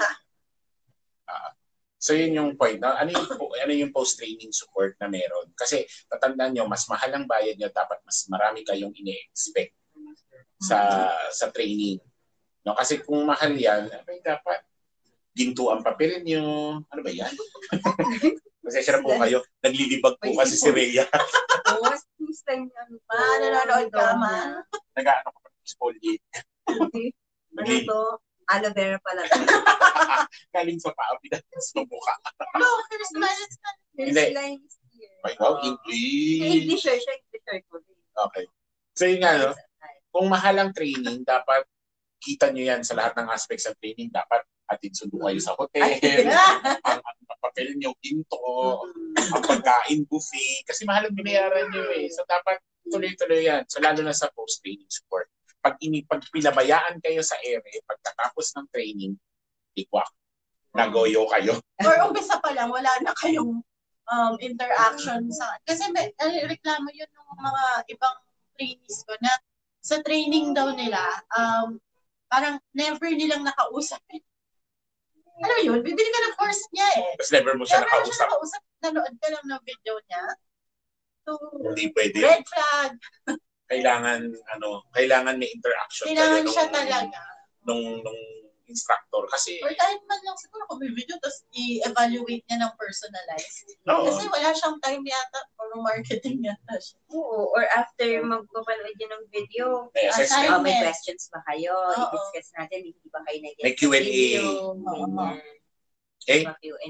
So yun yung point. No? Ano yung post-training support na meron? Kasi tatandaan nyo, mas mahal ang bayad nyo, dapat mas marami kayong ine-expect sa training. No? Kasi kung mahal yan, dapat ginto ang papel nyo. Ano ba yan? Masaya na po kayo. Naglilibag po kasi si Rhea. Nanonood ka ma. Nag-ano ko pa ng exfoliate. Ano to? Aloe vera pala. Galing sa paa, pinatin sa mukha. No, first lines na. First Ay, wow, English. Englisher ko. Okay. So yun nga, no? Kung mahal ang training, dapat kita nyo yan sa lahat ng aspects ng training. Dapat atid sundo kayo sa hotel, ang papel nyo, ginto, ang pagkain buffet. Kasi mahal ang binayaran nyo eh. So dapat tuloy-tuloy yan. So lalo na sa post-training support. Pag pinabayaan kayo sa ere, pagkatapos ng training, tikwak, nagoyo kayo. Or umpisa pa lang, wala na kayong interaction sa... Kasi may reklamo yun ng mga ibang trainees ko na sa training daw nila, parang never nilang nakausap. Ano yun? Bibili ka ng course niya eh. Tapos never mo siya nakausap. Nanood ka lang ng video niya. So, hindi pwede. Red flag. Kailangan may interaction. Kailangan siya talaga. Nung instructor. Kasi... Or kahit man lang siguro kung may video, tapos i-evaluate niya ng personalized. Oo. Kasi wala siyang time yata or marketing yata siya. Oo. Or after magpapanood niyo ng video, may questions ba kayo? I-discuss natin, hindi ba kayo nag-get may Q&A. Okay?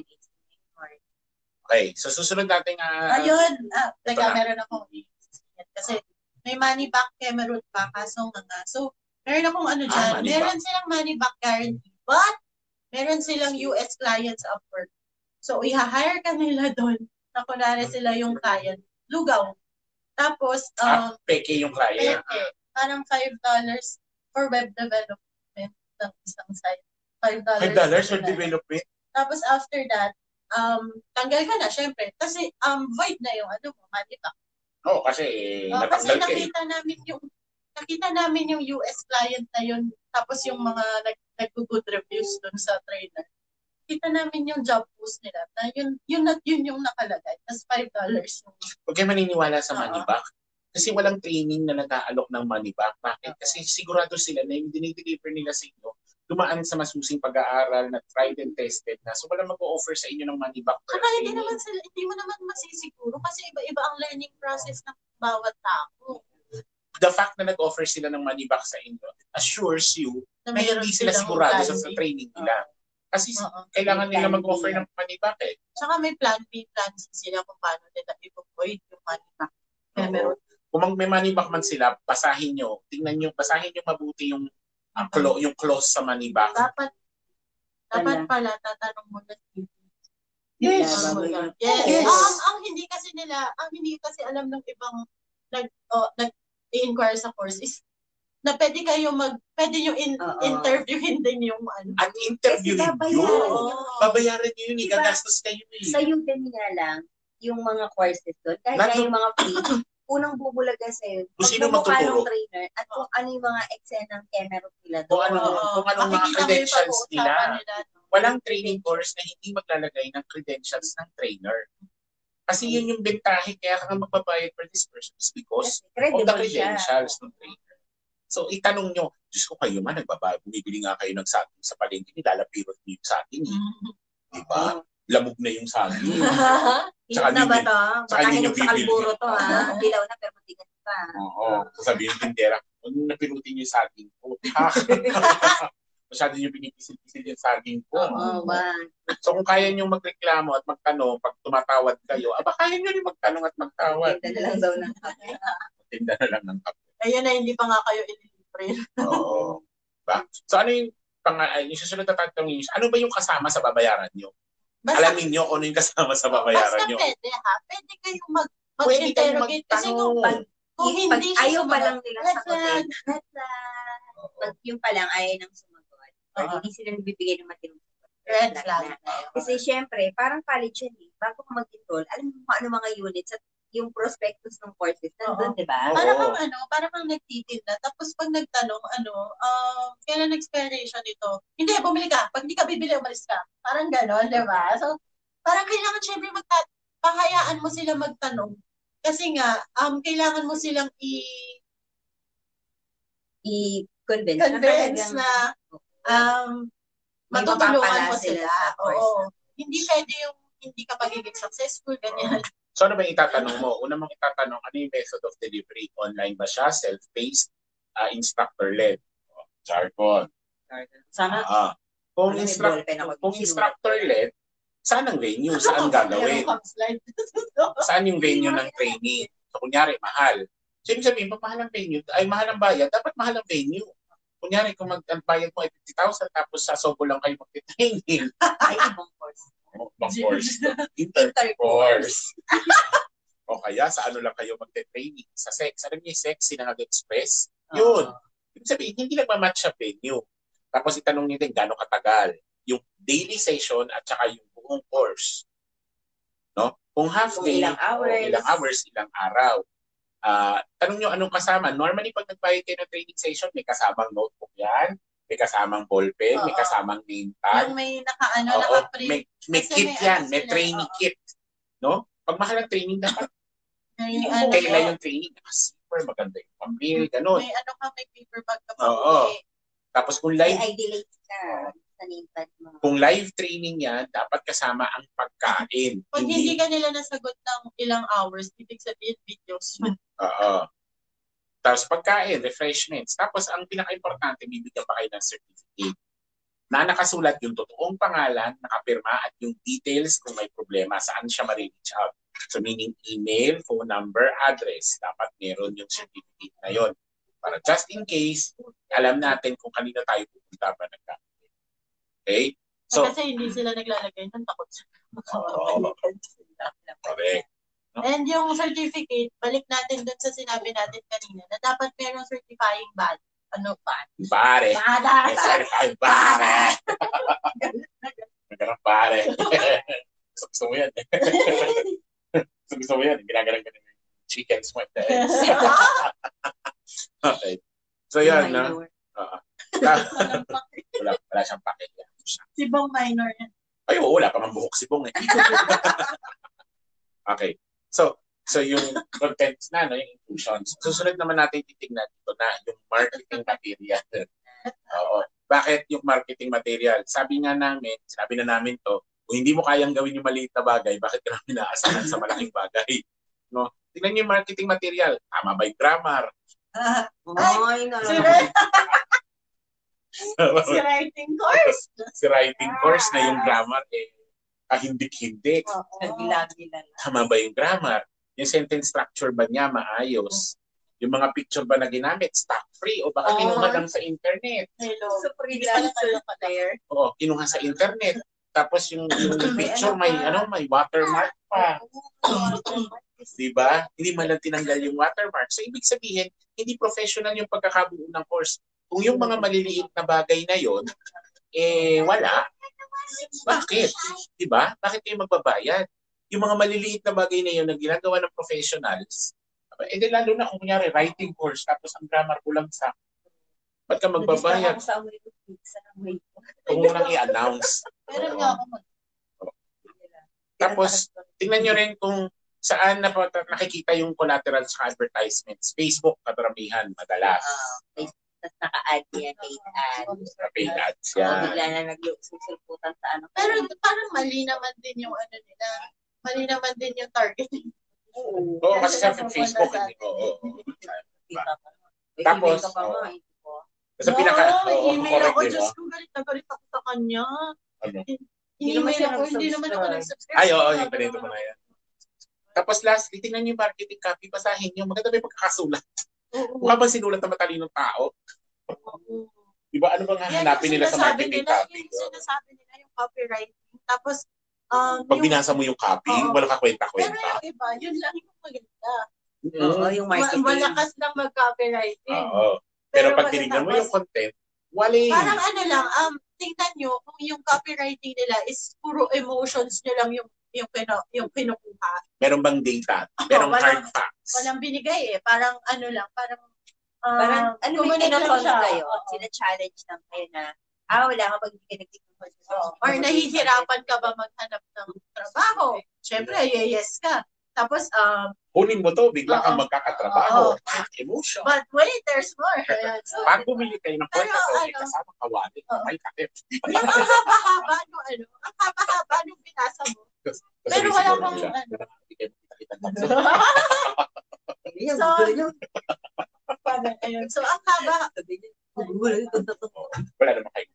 Okay. So susunod natin ayun. Meron akong kasi may money back meron pa kaso So meron akong dyan. Meron silang money back guarantee. But meron silang US clients Upwork. So i-hire ka nila doon na kunwari sila yung client. Lugaw. Tapos peke yung client. Parang $5 for web development ng isang site. $5 for development? Tapos after that, tanggal ka na, syempre. Kasi void na yung money back. Oo, kasi kasi nakita namin yung US client na yun, tapos yung mga nag-good reviews dun sa trainer. Kita namin yung job post nila na yun yung nakalagay. Tapos $5 yung... Huwag kayo maniniwala sa money back. Kasi walang training na nag-aalok ng money back. Bakit? Kasi sigurado sila na yung dinideliver nila sa inyo, dumaan sa masusing pag-aaral na tried and tested na. So walang mag-o-offer sa inyo ng money back. Saka hindi mo naman masisiguro kasi iba-iba ang learning process ng bawat tao. The fact na nag-offer sila ng money back sa inyo assures you na hindi sila sigurado sa training nila. Kasi kailangan nila mag-offer ng money back eh. Saka may plan B, plan C sila kung paano nila i-avoid yung money back. Kung may money back man sila, basahin nyo mabuti yung clause sa money back. Dapat pala tatanong mo na. Yes. Yes. Ang hindi kasi alam ng ibang nag-inquire sa course is na pwede nyo interviewin din yung At interviewin yun. Babayaran nyo yun, gagastos kayo eh. Sa Udemy nga lang, yung mga courses doon, kahit na yung mga free, unang bubulaga sa'yo, kung sino pagmumukha magtuturo. ng trainer at kung ano yung mga eksenang kemerot nila Kung doon. anong mga credentials nila. Walang training course na hindi maglalagay ng credentials ng trainer. Kasi yun yung bentahe, kaya ka magbabayad for this person is because of the credentials ng trainer. So, itanong nyo, Diyos ko kayo man, bumibili nga kayo ng saging sa palengke, nilalapirot nyo yung saging. Diba? Lamog na yung saging. Hinog na ba ito? Baka hinog sa bibili. kalburo to ha. Dilaw na pero matigas pa. Oo. Sasabihin yung tindera, ano napirutin yung saging ko? Masyado nyo pinipisil-pisil yung saging ko. So kung kaya nyo magreklamo at magtanong, pag tumatawad kayo, kaya nyo rin magtanong at magtawad. Tinda na lang daw ng kape. Tinda na lang ng kape. Ayun na, hindi pa nga kayo ililibre. Oo. Ba? So ano yung susunod na tatanungin, ano ba yung kasama sa babayaran nyo? Alamin nyo kung ano yung kasama sa babayaran nyo. Basta pwede ha. Pwede kayong mag-interrogate. Kasi kung hindi ayaw pa lang nila sa hotel. Pag yung pa lang ayaw nang sumagot. Or hindi sila nagbibigay ng matinong red flag. Kasi syempre, parang college yun eh. Bago ka mag-enroll, alam mo kung ano mga units at yung prospectus ng courses nandun, di ba? Para bang nagtitinda. Tapos pag nagtanong, kailan expiration ito? Hindi, bumili ka. Pag hindi ka bibili, umalis ka. Parang gano'n, di ba? So, parang kailangan syempre pahayaan mo sila magtanong. Kasi nga, kailangan mo silang i-convince na matutulungan mo sila. Oo. Hindi pwede yung hindi ka pagiging successful, ganyan. So ano ba yung itatanong mo? Una mong itatanong, ano yung method of delivery? Online ba siya? Self-paced? Instructor-led? Jargon. Sana. Kung instructor-led, saan ang venue? Saan gagawin? Saan yung venue ng training? So kunyari, mahal. So ibig sabihin, pag mahal ang venue, ay mahal ang bayad, dapat mahal ang venue. Kunyari, kung bayad mo ay 50,000 tapos sa Sobo lang kayo mag-training. Ay, ibang course. Ibang course. Inter-course. O kaya, sa ano lang kayo mag-training? Sa sex. Alam niyo yung sex, Sinangag-Express? Yun. Ibig sabihin, hindi nagmamatch sa venue. Tapos itanong niyo din, gano'ng katagal? Yung daily session at saka yung buong course. No? Kung half day, ilang hours, ilang araw. Tanong nyo anong kasama. Normally, pag nagbayad kayo ng training session, may kasamang notebook yan, may kasamang ballpen, may kasamang name tag. Yung may naka-print. May kit yan, may training kit. No? Pag mahal ang training, dapat kailan yung training? Super maganda yung pambil, gano'n. May paper bag ka pa. Tapos kung live... May delete ka sa name tag mo. Kung live training yan, dapat kasama ang pagkain. Pag hindi ka nila nasagot ng ilang hours, ibig sabihin videos. Tapos pagkain, refreshments. Tapos ang pinaka-importante, bibigyan pa kayo ng certificate na nakasulat yung totoong pangalan, nakapirma at yung details kung may problema, saan siya ma-reach out. So meaning email, phone number, address. Dapat meron yung certificate na yon. Para just in case, alam natin kung kanino tayo pupunta pa nagkakaroon. Okay? So, kasi hindi sila naglalagay ng takot sila. Correct. No? And yung certificate, balik natin dun sa sinabi natin kanina na dapat merong certifying badge. Ano pa? Pare. Certifying pare. Nagkarang pare. Gusto mo yan. Gusto mo yan. Ginagalang ka ng chicken sweat. Okay. So yan, no? Wala siyang packet. Si Bong minor yan. Ay, wala pa mang buhok si Bong eh. Okay. So yung contents na, no, yung inclusions. Susunod naman natin titignan dito na yung marketing material. Oo. Bakit yung marketing material? Sabi na namin to, kung hindi mo kayang gawin yung maliit na bagay, bakit ka namin naasahan sa malaking bagay? No? Tingnan yung marketing material. Tama ba yung grammar? Si writing course. Si writing course na yung grammar kahindik-hindik. Tama ba yung grammar? Yung sentence structure ba niya maayos? Yung mga picture ba na ginamit, stock free o baka kinuha lang sa internet? So, freelancer pa there. Oo, kinuha sa internet. Tapos yung picture may watermark pa. Diba? Hindi man lang tinanggal yung watermark. So, ibig sabihin, hindi professional yung pagkakabuo ng course. Kung yung mga maliliit na bagay na yon, wala. Bakit? Diba? Bakit kayo magbabayad? Yung mga maliliit na bagay na yun na ginagawa ng professionals, Eh, di lalo na kung kunyari writing course, tapos ang grammar ko lang sa, ba't ka magbabayad? Ako sa amoy ko, pizza na amoy ko. Kung mo nang i-announce. Meron nga ako Tapos, tingnan nyo rin kung saan nakikita yung collateral sa advertisements. Facebook, kataramihan, madalas. Tapos naka-add yan, paid ads. Bigla na nagsusulputan sa ano. Pero parang mali naman din yung ano nila. Mali naman din yung targeting. Oo, kasi sa Facebook. Tapos, sa email ako, Diyos ko, galit na galit ako sa kanya. Email ako, hindi naman ako nag-subscribe. Ay, oo, yung ganito mo na yan. Tapos lastly, tingnan yung marketing copy, basahin nyo, maganda ba yung pagkakasulat? Mukha ba sinulat na matalinong tao? Diba, ano bang hanapin nila sa marketing copy? Yung sinasabi nila yung copywriting. Tapos, pag binasa mo yung copy, wala ka kwenta-kwenta. Pero yung iba, yun lang yung maganda. Oo, yung marketing. Malakas lang mag-copywriting. Oo. Pero pag tinignan mo yung content, wala. Parang ano lang, tingnan nyo kung yung copywriting nila is puro emotions nyo lang yung kinukuha. Meron bang data? Merong hard facts? Walang binigay eh. Parang ano lang, parang ano may kinotol kayo? Sina-challenge lang kayo na, wala ka pag hindi ka nag-tiktok. Or nahihirapan ka ba maghanap ng trabaho? Siyempre, yes ka. Tapos, kunin mo to, bigla kang magkakatrabaho. Emotion. But wait, there's more. So, pag bumili kayo ng kwenta to, may kasama kawali. Ay, takip. Yung ang haba-haba nung ang haba-haba nung binasa mo. Pero wala pang So, ang haba. Wala naman kayo.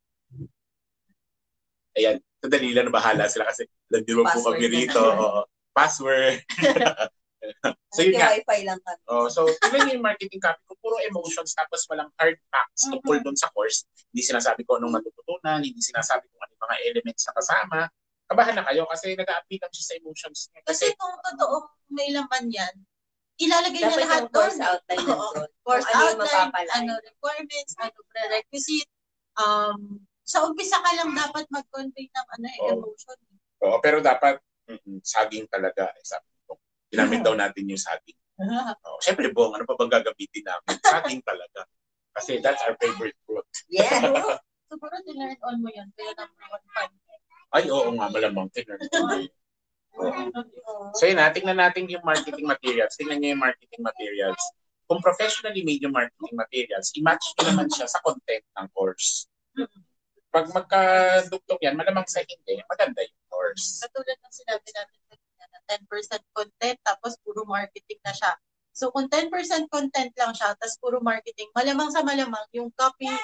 Ayan, sadali lang na bahala sila kasi di ba po kami rito. Password. So yun nga. Wi-Fi lang kami. So tingnan yung marketing copy ko, puro emotions tapos walang hard facts tungkol dun sa course. Hindi sinasabi ko anong matututunan, hindi sinasabi ko anong mga elements na kasama. Kabahan na kayo kasi nag-a-appeal lang siya sa emotions niya. Kasi kung totoong may laman yan, ilalagay niya dapat lahat yung course outline doon. Course outline, requirements, prerequisite. Sa umpisa ka lang dapat mag-convey ng emotion. Oo, pero dapat saging talaga. Sabi ko, ginamit daw natin yung saging. Siyempre, Bong, ano pa bang gagamitin namin? Saging talaga. Kasi that's our favorite fruit. Yeah. Siguro tinurn on mo yan. Kaya number 1 fan. Ay, oo nga, malamang tinurn on. So yun, tingnan natin yung marketing materials. Tingnan nyo yung marketing materials. Kung professionally made yung marketing materials, i-match nyo naman siya sa content ng course. Pag magkadugtong yan, malamang sa hindi, maganda yung course. Katulad ng sinabi natin na 10% content, tapos puro marketing na siya. So kung 10% content lang siya, tapos puro marketing, malamang sa malamang, yung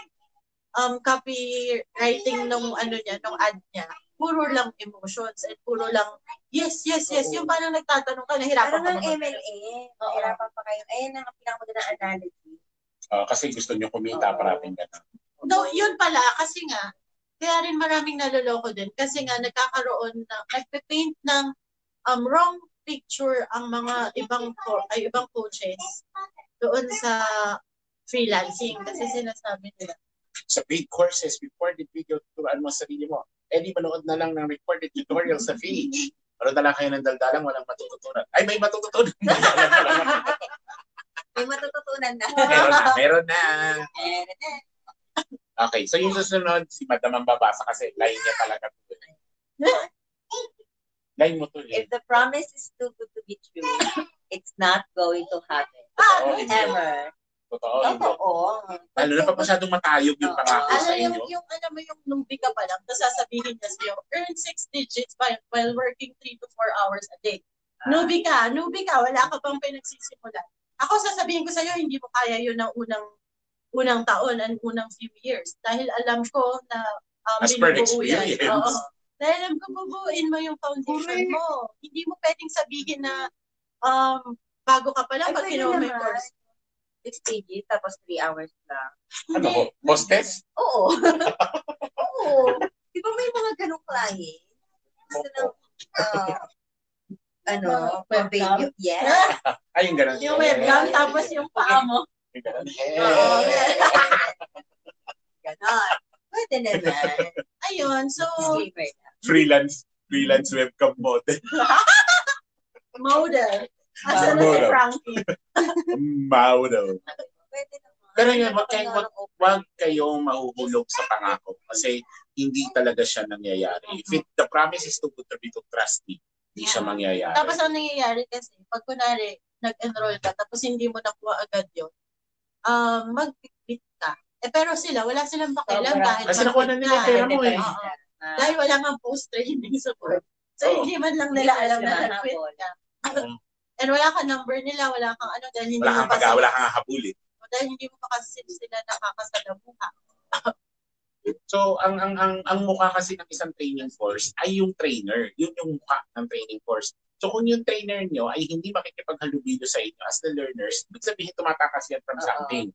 copywriting nung nung ad niya, puro lang emotions and puro lang, yes. Yung parang nagtatanong ka, nahirapan parang ng MLA, nahirapan pa kayo. Ayun ang pinakamagandang analogy. Kasi gusto nyo kumita, parating gano'n. No, yun pala, kasi nga, kaya rin maraming naloloko din kasi nga nagkakaroon na nagpe-paint ng wrong picture ang mga ibang coaches doon sa freelancing kasi sinasabi nila. Sa paid courses, recorded video tuturuan mo sa sarili mo. Di manood na lang ng recorded tutorial sa page. Manood na lang kayo ng daldalang walang matututunan. Ay, may matututunan. May matututunan na. Meron na. Okay, so yung susunod, si Madam ang babasa kasi line niya talaga. Line mo to. If the promise is too good to be true, it's not going to happen. Ever. Totoo. Lalo na pa masyadong matayog yung pangako sa inyo. Yung nubi ka pa lang, tapos sasabihin niya sa'yo, earn 6 digits while working 3 to 4 hours a day. Nubi ka, wala ka pang pinagsisimulan. Ako sasabihin ko sa'yo, hindi mo kaya yun ng unang taon and unang few years. Dahil alam ko na as per experience. Dahil alam ko, bubuin mo yung foundation mo. Hindi mo pwedeng sabihin na bago ka pa lang pag kinuha mo yung course. 6 digits, tapos 3 hours lang. Ano ko? Hostess? Oo. Di ba may mga ganong client? Gusto ng, video. Yeah. Ay, yung ganun. Yung webcam, tapos yung paa mo. Yung ganun. Ganon. Pwede naman. Ayun, so... Freelance webcam model. Model. Asa na si Frankie? Mau daw. Pero yun, wag kayong mahuhulog sa pangako kasi hindi talaga siya nangyayari. If the promise is too good to be to trust me, hindi siya mangyayari. Tapos ang nangyayari kasi, pag kunwari, nag-enroll ka, tapos hindi mo nakuha agad yun, mag-quit ka. Pero sila, wala silang pakialam dahil kasi nakuha na nila pera mo eh. Dahil wala nga post-training support. So, hindi man lang nila alam na nag-quit ka. And wala kang number nila, wala kang ano, dahil hindi wala kang habulin. Dahil hindi mo pa kasi sila nakakasalamuha. So, ang mukha kasi ng isang training course ay yung trainer. Yun yung mukha ng training course. So, kung yung trainer nyo ay hindi makikipaghalubilo sa inyo as the learners, ibig sabihin tumatakas yan from something.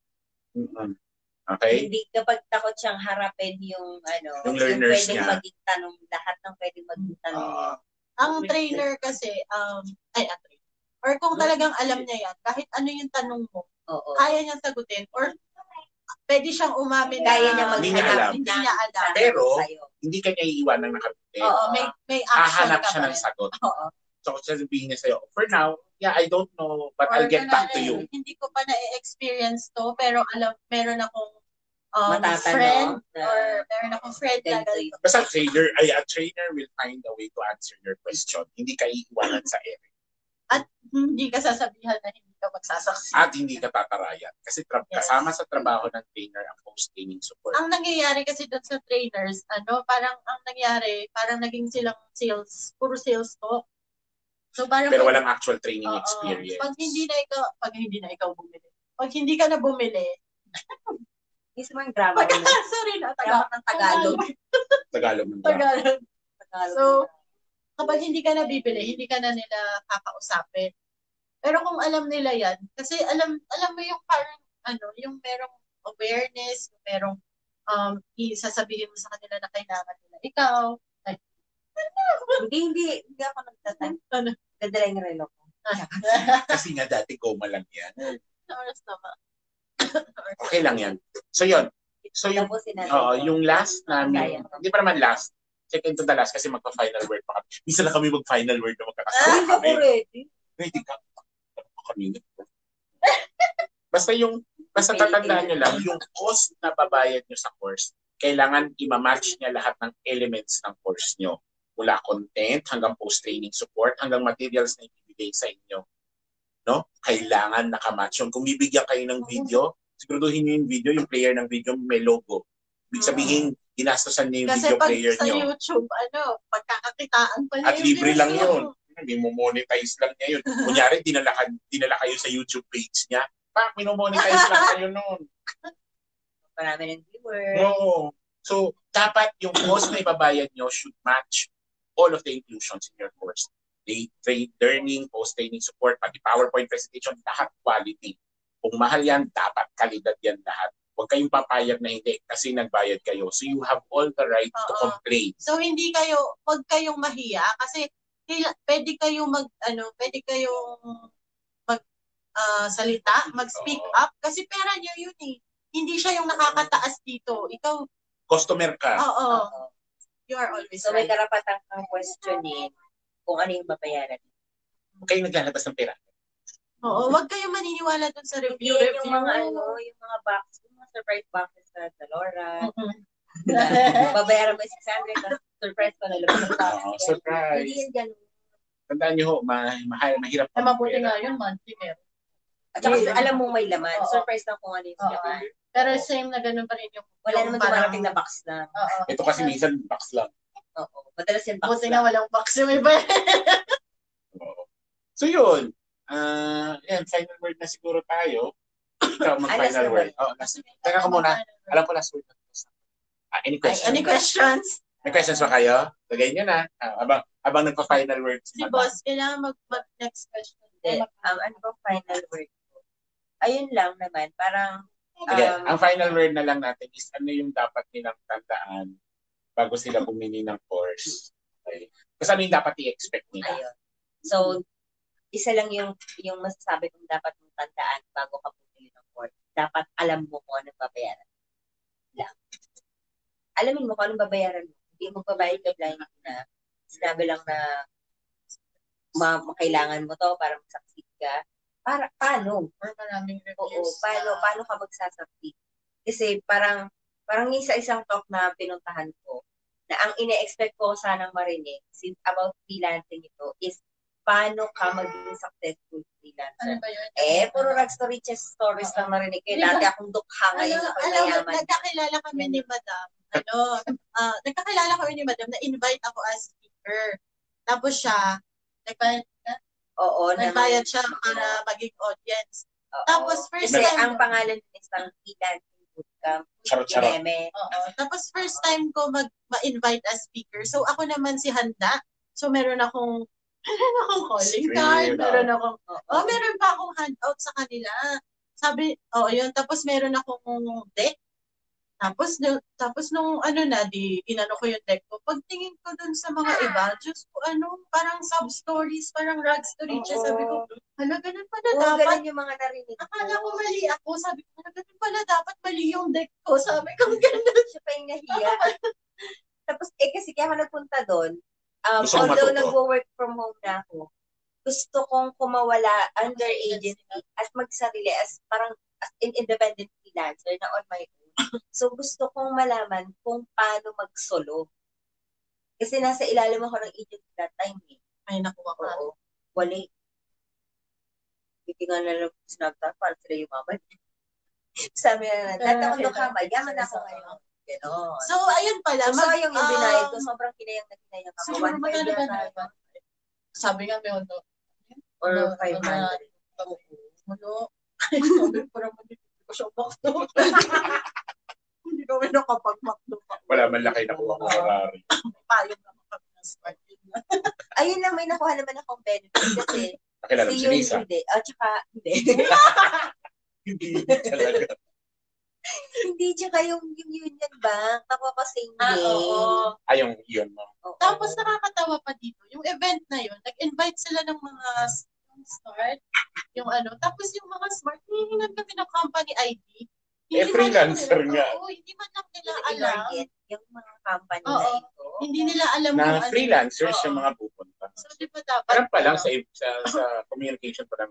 Okay? Hindi kapag takot siyang harapin yung yung learners yung niya. Maging tanong, lahat ng pwedeng maging tanong niya. Ang trainer kasi, or kung talagang alam niya yan, kahit ano yung tanong mo, kaya niyang sagutin, or pwede siyang umamin kaya niya maghanap. Hindi niya alam. Pero, hindi kanya iiwan ng nakabite. May action hahanap ka siya ba ng sagot. So, sasabihin niya sa'yo, for now, yeah, I don't know, but I'll get back to you. Hindi ko pa na-experience to, pero meron akong Matatanong, friend, or meron akong friend na ganito. Basta a trainer will find a way to answer your question. Hindi ka iiwanan sa ere. At hindi ka sasabihan na hindi ka magsasaksi. At hindi ka tatarayan. Kasi kasama sa trabaho ng trainer ang post-training support. Ang nangyayari kasi doon sa trainers, parang naging silang sales, puro sales talk. So, pero walang actual training experience. Pag hindi na ikaw bumili. Pag hindi ka na bumili, mismo yung grammar. Sorry na, Tagalog. Tagalog. So, kapag hindi ka na bibili, hindi ka na nila kakausapin. Pero kung alam nila yan, kasi alam mo yung parang, yung merong awareness, yung merong isasabihin mo sa kanila na kailangan nila. Ikaw, hindi ako nagtatime. Ganda yung relo ko. Kasi nga dati goma lang yan. Oras naman. Okay lang yan. So yun. So yung last namin, hindi pa naman last, second to the last kasi magpa-final word pa kami. Isa lang kami mag-final word na magkakasama kami. Hindi ko ready. Ready ka. Kanina. Basta tatandaan nyo lang, yung cost na babayad nyo sa course, kailangan i-match niya lahat ng elements ng course nyo. Mula content, hanggang post-training support, hanggang materials na ibibigay sa inyo. No? Kailangan nakamatch yun. Kung bibigyan kayo ng video, siguraduhin nyo yung video, yung player ng video may logo. Ibig sabihin, ginastosan niyo yung video player nyo. Kasi pag sa YouTube, pagkakakitaan pa niya at libre lang yun. Hindi mo monetize lang niya yun. Kunyari, dinala kayo sa YouTube page niya. Minomonetize lang kayo nun. Marami ng viewers. No. So, dapat yung cost na ibabayad nyo should match all of the inclusions in your course. Learning, post-training support, pati PowerPoint presentation, lahat quality. Kung mahal yan, dapat kalidad yan lahat. Huwag kayong papayag na hindi kasi nagbayad kayo. So you have all the right to complain. So huwag kayong mahiya kasi pwede kayong salita, mag-speak up kasi pera niyo yun eh. Hindi siya yung nakakataas dito. Ikaw customer ka. You are always so may karapatan kang questionin kung ano yung babayaran. Huwag kayong naglalabas ng pera. Huwag kayong maniniwala dun sa review. Yung mga box, yung mga surprise boxes sa Zalora. Babayaran mo 600, surprise pa na lumabas sa box. Surprise. Hindi yan ganun. Tandaan nyo mahirap. Mabuti nga yun, monthly meron. At saka alam mo may laman, surprise lang kung ano yung laman. Pero same na ganun pa rin yung wala naman dumarating na box lang. Ito kasi minsan box lang. Oo. Madalas yan box buti nga walang box yung iba. So yun. Final word na siguro tayo. Ikaw mag-final word. Teka ko muna. Alam ko last word na. Any questions? Any questions? May questions ba kayo? Lagay nyo na. Habang nagpa-final word. Si boss, kailangan mag-next question. Ano ba final word ko? Ayun lang naman. Parang ang final word na lang natin is ano yung dapat nilang tandaan bago sila bumili ng course. Okay. Kasi ano yung dapat i-expect nila. Ayun. So, isa lang yung masasabi kong dapat mong tandaan bago ka bumili ng course. Dapat alam mo kung anong babayaran lang. Alamin mo kung anong babayaran mo. Hindi mo babayad ka blind na sinabi lang na kailangan mo to para mag-succeed ka. Paano? Or maraming Oo, paano ka mag-succeed? Kasi parang yung sa isang talk na pinuntahan ko, na ang ine-expect ko sanang marinig about freelancing ito is paano ka maging successful freelancer. Ano ba yun? Puro riches stories lang marinig. Kaya dati akong dukha ngayon sa pagmayaman. Nagkakilala kami ni Madam. Nagkakilala kami ni Madam na invite ako as speaker. Tapos siya, nagbayad siya para maging audience. Tapos first time, ang pangalan is ang freelancing bootcamp. Charot-charot. Tapos first time ko ma-invite as speaker. So ako naman si handa. So meron akong calling card, meron pa akong handout sa kanila. Sabi, yun. Tapos meron akong deck. Tapos nung inano ko yung deck ko. Pagtingin ko dun sa mga iba, just parang sub-stories, parang rags to riches. Sabi ko, ganun pala dapat. Ganun yung mga narinig ko. Akala ko mali ako. Sabi ko, ganun pala dapat mali yung deck ko. Sabi ko, ganun. Siya pa yung nahiya. Tapos, kasi kaya ako nagpunta doon, although nag-work from home na ako, gusto kong kumawala under agency at magsarili as independent freelancer na on my own. So, gusto kong malaman kung paano mag-solo. Kasi nasa ilalim ako ng agency that time eh. Ay, nakuha ko. Oo. Wala. Hindi nga nalang sinagtan para sila yung mama. Sabi na, dati ako nung yaman ako ngayon. Ganon. So, ayun pala. So, yung binayad ko, sobrang kinayang ako. Siguro magkano ba? Sabi nga may ano. Or 500. Sabi ko naman, hindi ko siya makdo. Hindi kami nakapag-makdo. Wala man laki nakuha ko Ferrari. Payong naman kami ng smart. Ayun lang, may nakuha naman akong benefit kasi nakilala mo si Nizza? Hindi. Tsaka, hindi. Hindi talaga. Hindi, tsaka yung Union Bank. Ako kasi hindi. Yung yun mo. Tapos nakakatawa pa dito. Yung event na yun, nag-invite sila ng mga start. Tapos yung mga smart, hihingan kami ng company ID. Freelancer nga. Hindi man lang nila alam. Yung mga company na ito. Hindi nila alam na freelancers yung mga pupunta. So, di ba dapat? Parang pa lang sa communication pa lang.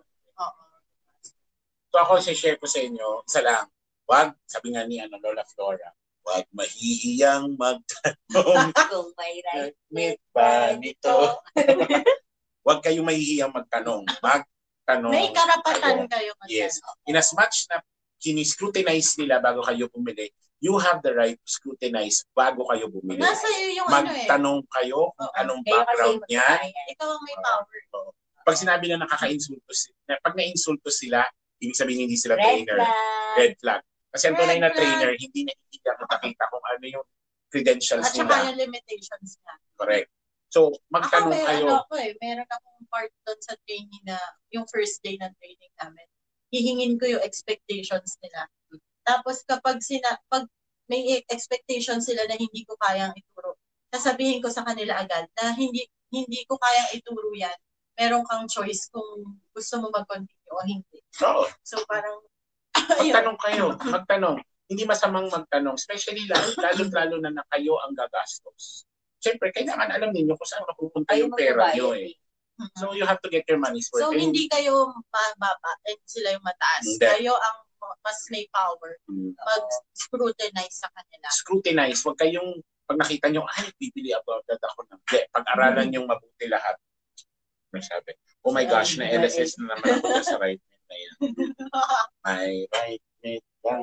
So ako, share ko sa inyo, isa lang. Wag, sabi nga ni Lola Flora, wag mahihiyang magtanong. Kung may right ba nito? Wag kayong mahihiyang magtanong. Magtanong. May karapatan kayo. Yes. In as much na kiniscrutinize nila bago kayo bumili, you have the right to scrutinize bago kayo bumili. Nasa iyo yung magtanong kayo kung anong background niya. Ikaw ang may power. Pag sinabi na nakaka-insulto sila, pag na-insulto sila, ibig sabihin hindi sila trainer. Red flag. Kasi ang tunay na trainer, hindi nakikita kung ano yung credentials nila. At saka yung limitations niya. Correct. So, magtanong kayo. Meron akong part doon sa training na, yung first day ng training namin. Hihingin ko yung expectations nila. Tapos kapag pag may expectation sila na hindi ko kayang ituro, sasabihin ko sa kanila agad na hindi ko kayang ituro yan. Meron kang choice kung gusto mo mag-continue o hindi. So parang magtanong kayo, magtanong. Hindi masamang magtanong, especially lalo na kayo ang gagastos. Siyempre, kailangan alam niyo kung saan mapupunta yung pera niyo eh. So you have to get your money's worth. So hindi kayo mababa and sila yung mataas. Kayo ang mas may power. Mag-scrutinize sa kanila. Scrutinize. Huwag kayong, pag nakita nyo, bibili ako ng pag-aralan yung mabuti lahat. Sabi, oh my gosh, na LSS na naman ako sa right net na yan. My right net,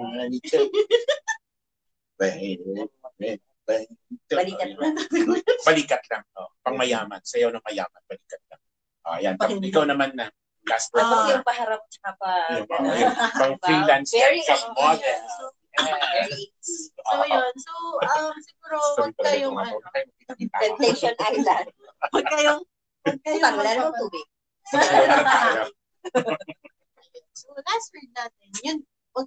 balikat lang. Pang mayaman. Sayaw ng mayaman. Balikat lang. Yan. Ikaw naman na. Last word. Tapos yung paharap tsaka pang freelance. Very model. So yun. So siguro huwag kayong Temptation Island. Huwag kayong wala namang tubig. So last word natin. Yun. Huwag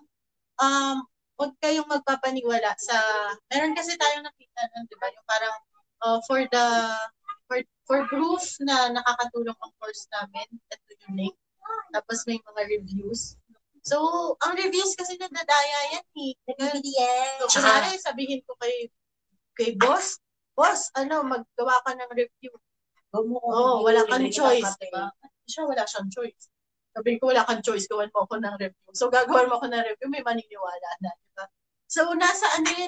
kayong magpapaniwala sa, meron kasi tayong nakita nun, di ba? Yung parang for proof na nakakatulong ang course namin, ito yung link. Tapos may mga reviews. So, ang reviews kasi nadadaya yan eh. So, kunwari, sabihin ko kay boss, maggawa ka ng review. wala kang choice, diba? Siya, wala siyang choice. Sabi ko, wala kang choice, gawan mo ako ng review. So, gagawan mo ako ng review, may maniniwala na, diba? So, nasa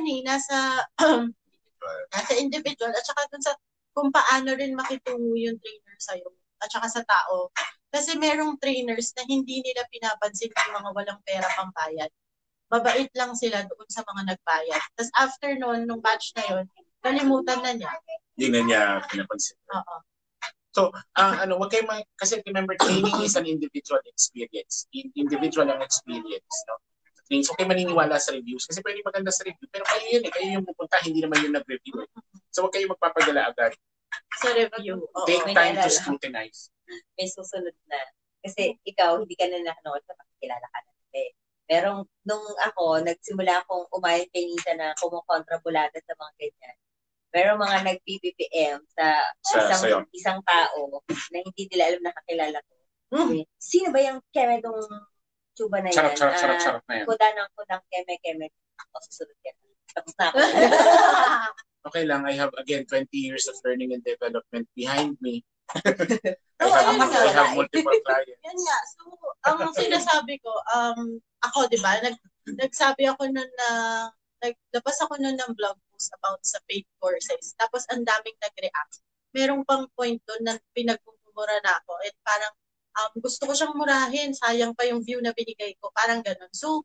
nasa individual, at saka dun sa kung paano rin makitungo yung trainer sa'yo, at saka sa tao. Kasi merong trainers na hindi nila pinapansin yung mga walang pera pang bayad. Mabait lang sila doon sa mga nagbayad. Tapos after noon, nung batch na yun, kalimutan na niya. Hindi na niya pinapansin. Oo. So, wag kayo kasi remember, training is an individual experience. Individual ang experience, no? So, kayo maniniwala sa reviews kasi pwede maganda sa review. Pero kayo yun kayo yung pupunta, hindi naman yung nag-review. So, wag kayo magpapadala agad. Sa review. Take time to scrutinize. May susunod na. Kasi ikaw, hindi ka na nanonood na makikilala ka na. Pero nung ako, nagsimula akong umayos kay Nizza na kumukontrabulada sa mga ganyan. Pero mga nag-PPPM sa isang tao na hindi nila alam nakakilala ko. Sino ba yung kemedong tuba na yan? Charot na yan. Kudang keme. O, susunod yan. Tapos na ako. Okay lang, I have again 20 years of learning and development behind me. I have multiple clients. Yan nga. So, ang sinasabi ko, ako, di ba, nagsabi ako nun na, naglabas ako nun ng blog post about sa paid courses. Tapos, ang daming nag-react. Merong pang point doon na pinagmumura na ako. At parang, gusto ko siyang murahin. Sayang pa yung view na binigay ko. Parang ganun. So,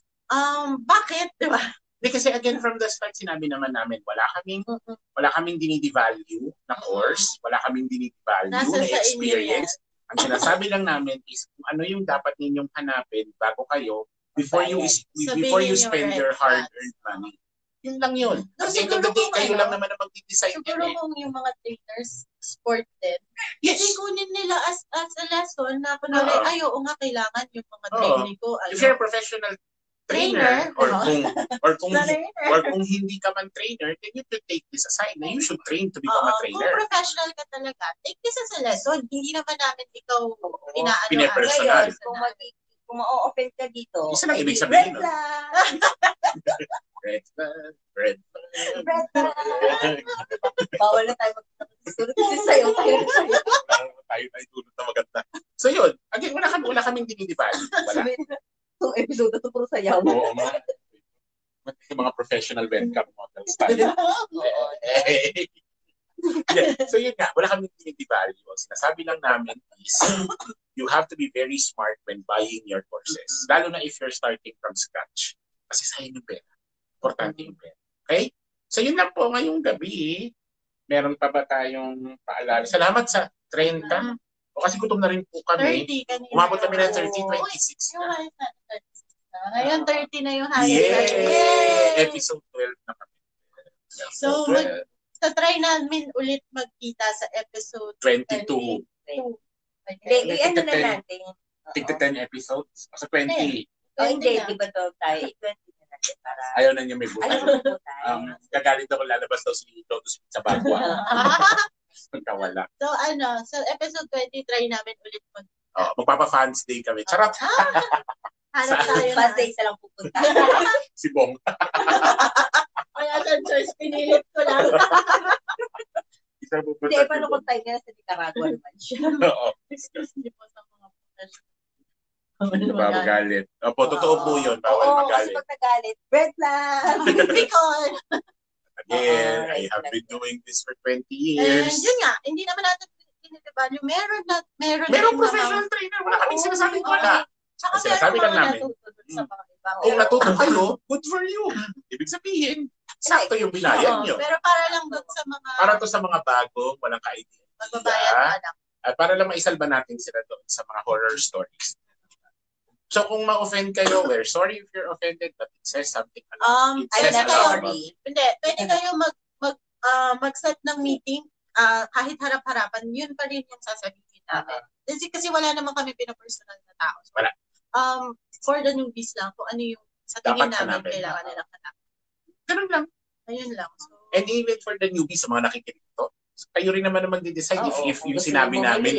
bakit? Di ba? Kasi again, from the start, sinabi naman namin, wala kaming dinidevalue na course, wala kaming dinidevalue na experience. Ang sinasabi lang namin is kung ano yung dapat ninyong hanapin bago kayo before you spend your hard-earned money. Yun lang yun. At the end of the day, kayo lang naman ang mag-decide. Siguro kung yung mga trainers sport din, yes. Kasi kunin nila as a lesson na kunwari, oo nga, kailangan yung mga training ko. If you're a professional trainer or kung hindi ka man trainer, then you should take this aside na you should train to become a trainer. Kung professional ka talaga, take this as a lesson. Hindi naman namin ikaw inaano. Pine-personal. Kung ma-open ka dito, isa lang ibig sabihin. Red flag. Bawal na tayo magtutulog kasi sa'yo. Tayo tulog na maganda. So yun, again, wala kaming dinidevalue. Wala. Itong episode na ito puro sayaw. Oo, mga professional webcam models tayo. So yun nga, wala kaming dinidevalue. Sinasabi lang namin is, you have to be very smart when buying your courses. Lalo na if you're starting from scratch. Kasi sayang yung pera. Importante yung pera. Okay? So yun lang po ngayong gabi. Meron pa ba tayong paalala? Salamat sa 30. O kasi gutom na rin po kami. 30 kanina. Umabot kami ng 30, 26 na. Ngayon 30 na yung highlight. Yay! Episode 12 na kami. So, try namin ulit magkita sa episode 22. Hindi, ano na natin? Tigta 10 episodes? O sa 20? Hindi, di ba to tayo? 20 na natin para... Ayaw na niya may buhay. Gagalit ako lalabas daw si Lotus sa bagwa. Magkawala. So sa episode 20, try namin ulit magpapa-fans day kami. Charot! Hanap tayo. Fans day isa lang pupunta. Si Bong. Kaya sa choice, pinilit ko lang. Isa pupunta. Hindi, paano kung tayo nga sa Nicaragua naman siya? Oo. Excuse me po sa mga Bawal magalit. Opo, totoo po yun. Bawal magalit. Oo, kasi pag nagalit, red flag! Bicol! Again, I have been doing this for 20 years. And yun nga, hindi naman natin dinidevalue. Meron professional trainer. Wala kaming sinasabing wala. Tsaka sinasabi lang namin. Kung natuto kayo, good for you. Ibig sabihin, sakto yung binayad nyo. Pero para lang doon sa mga... Para to sa mga bago, walang ka-idea. Magbabayad na anak. At para lang maisalba natin sila doon sa mga horror stories. So kung ma-offend kayo, we're sorry if you're offended, but it says something. I'm not sorry. Hindi, pwede kayo mag-set ng meeting kahit harap-harapan, yun pa rin yung sasabihin namin. Kasi wala naman kami pinapersonal na tao. So, wala. For the newbies lang, kung ano yung sa tingin namin kailangan nilang hanapin. Ganun lang. Ayun lang. So, and even for the newbies, sa mga nakikinig ito, kayo rin naman mag-decide if yung sinabi namin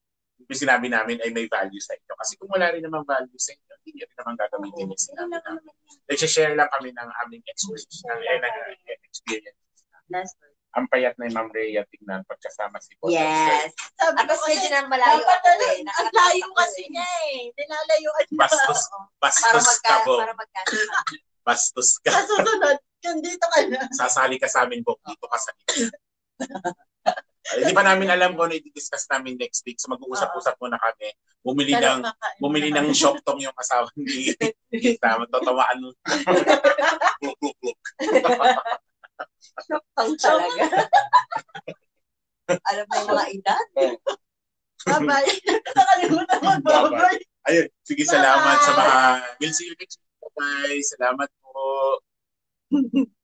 ay may value sa inyo. Kasi kung wala rin naman value sa inyo, hindi nyo rin naman gagamitin yung sinabi namin. Nag-share lang kami ng aming experience. ang payat na yung Ma'am Rhea tingnan pagkasama si Boss. Yes. Sabi ko Kasi kasi, medyo na malayo dapat ako eh. ang layo kasi niya eh. Nilalayuan niya. Bastos ka, Bo. Para magkasama. Bastos ka. Sa susunod, dito ka na. Sasali ka sa amin, Bo. Dito ka sa amin. Hindi pa namin alam kung ano i-discuss namin next week. So mag-uusap-usap muna kami. Bumili ng shop tong yung asawa ni Nizza. Matotawaan mo. Ang talaga. Alam mo yung mga edad. Bye-bye. Nakalimutan mag-bye. Ayun. Sige, salamat sa mga... We'll see you next week. Bye. Salamat po.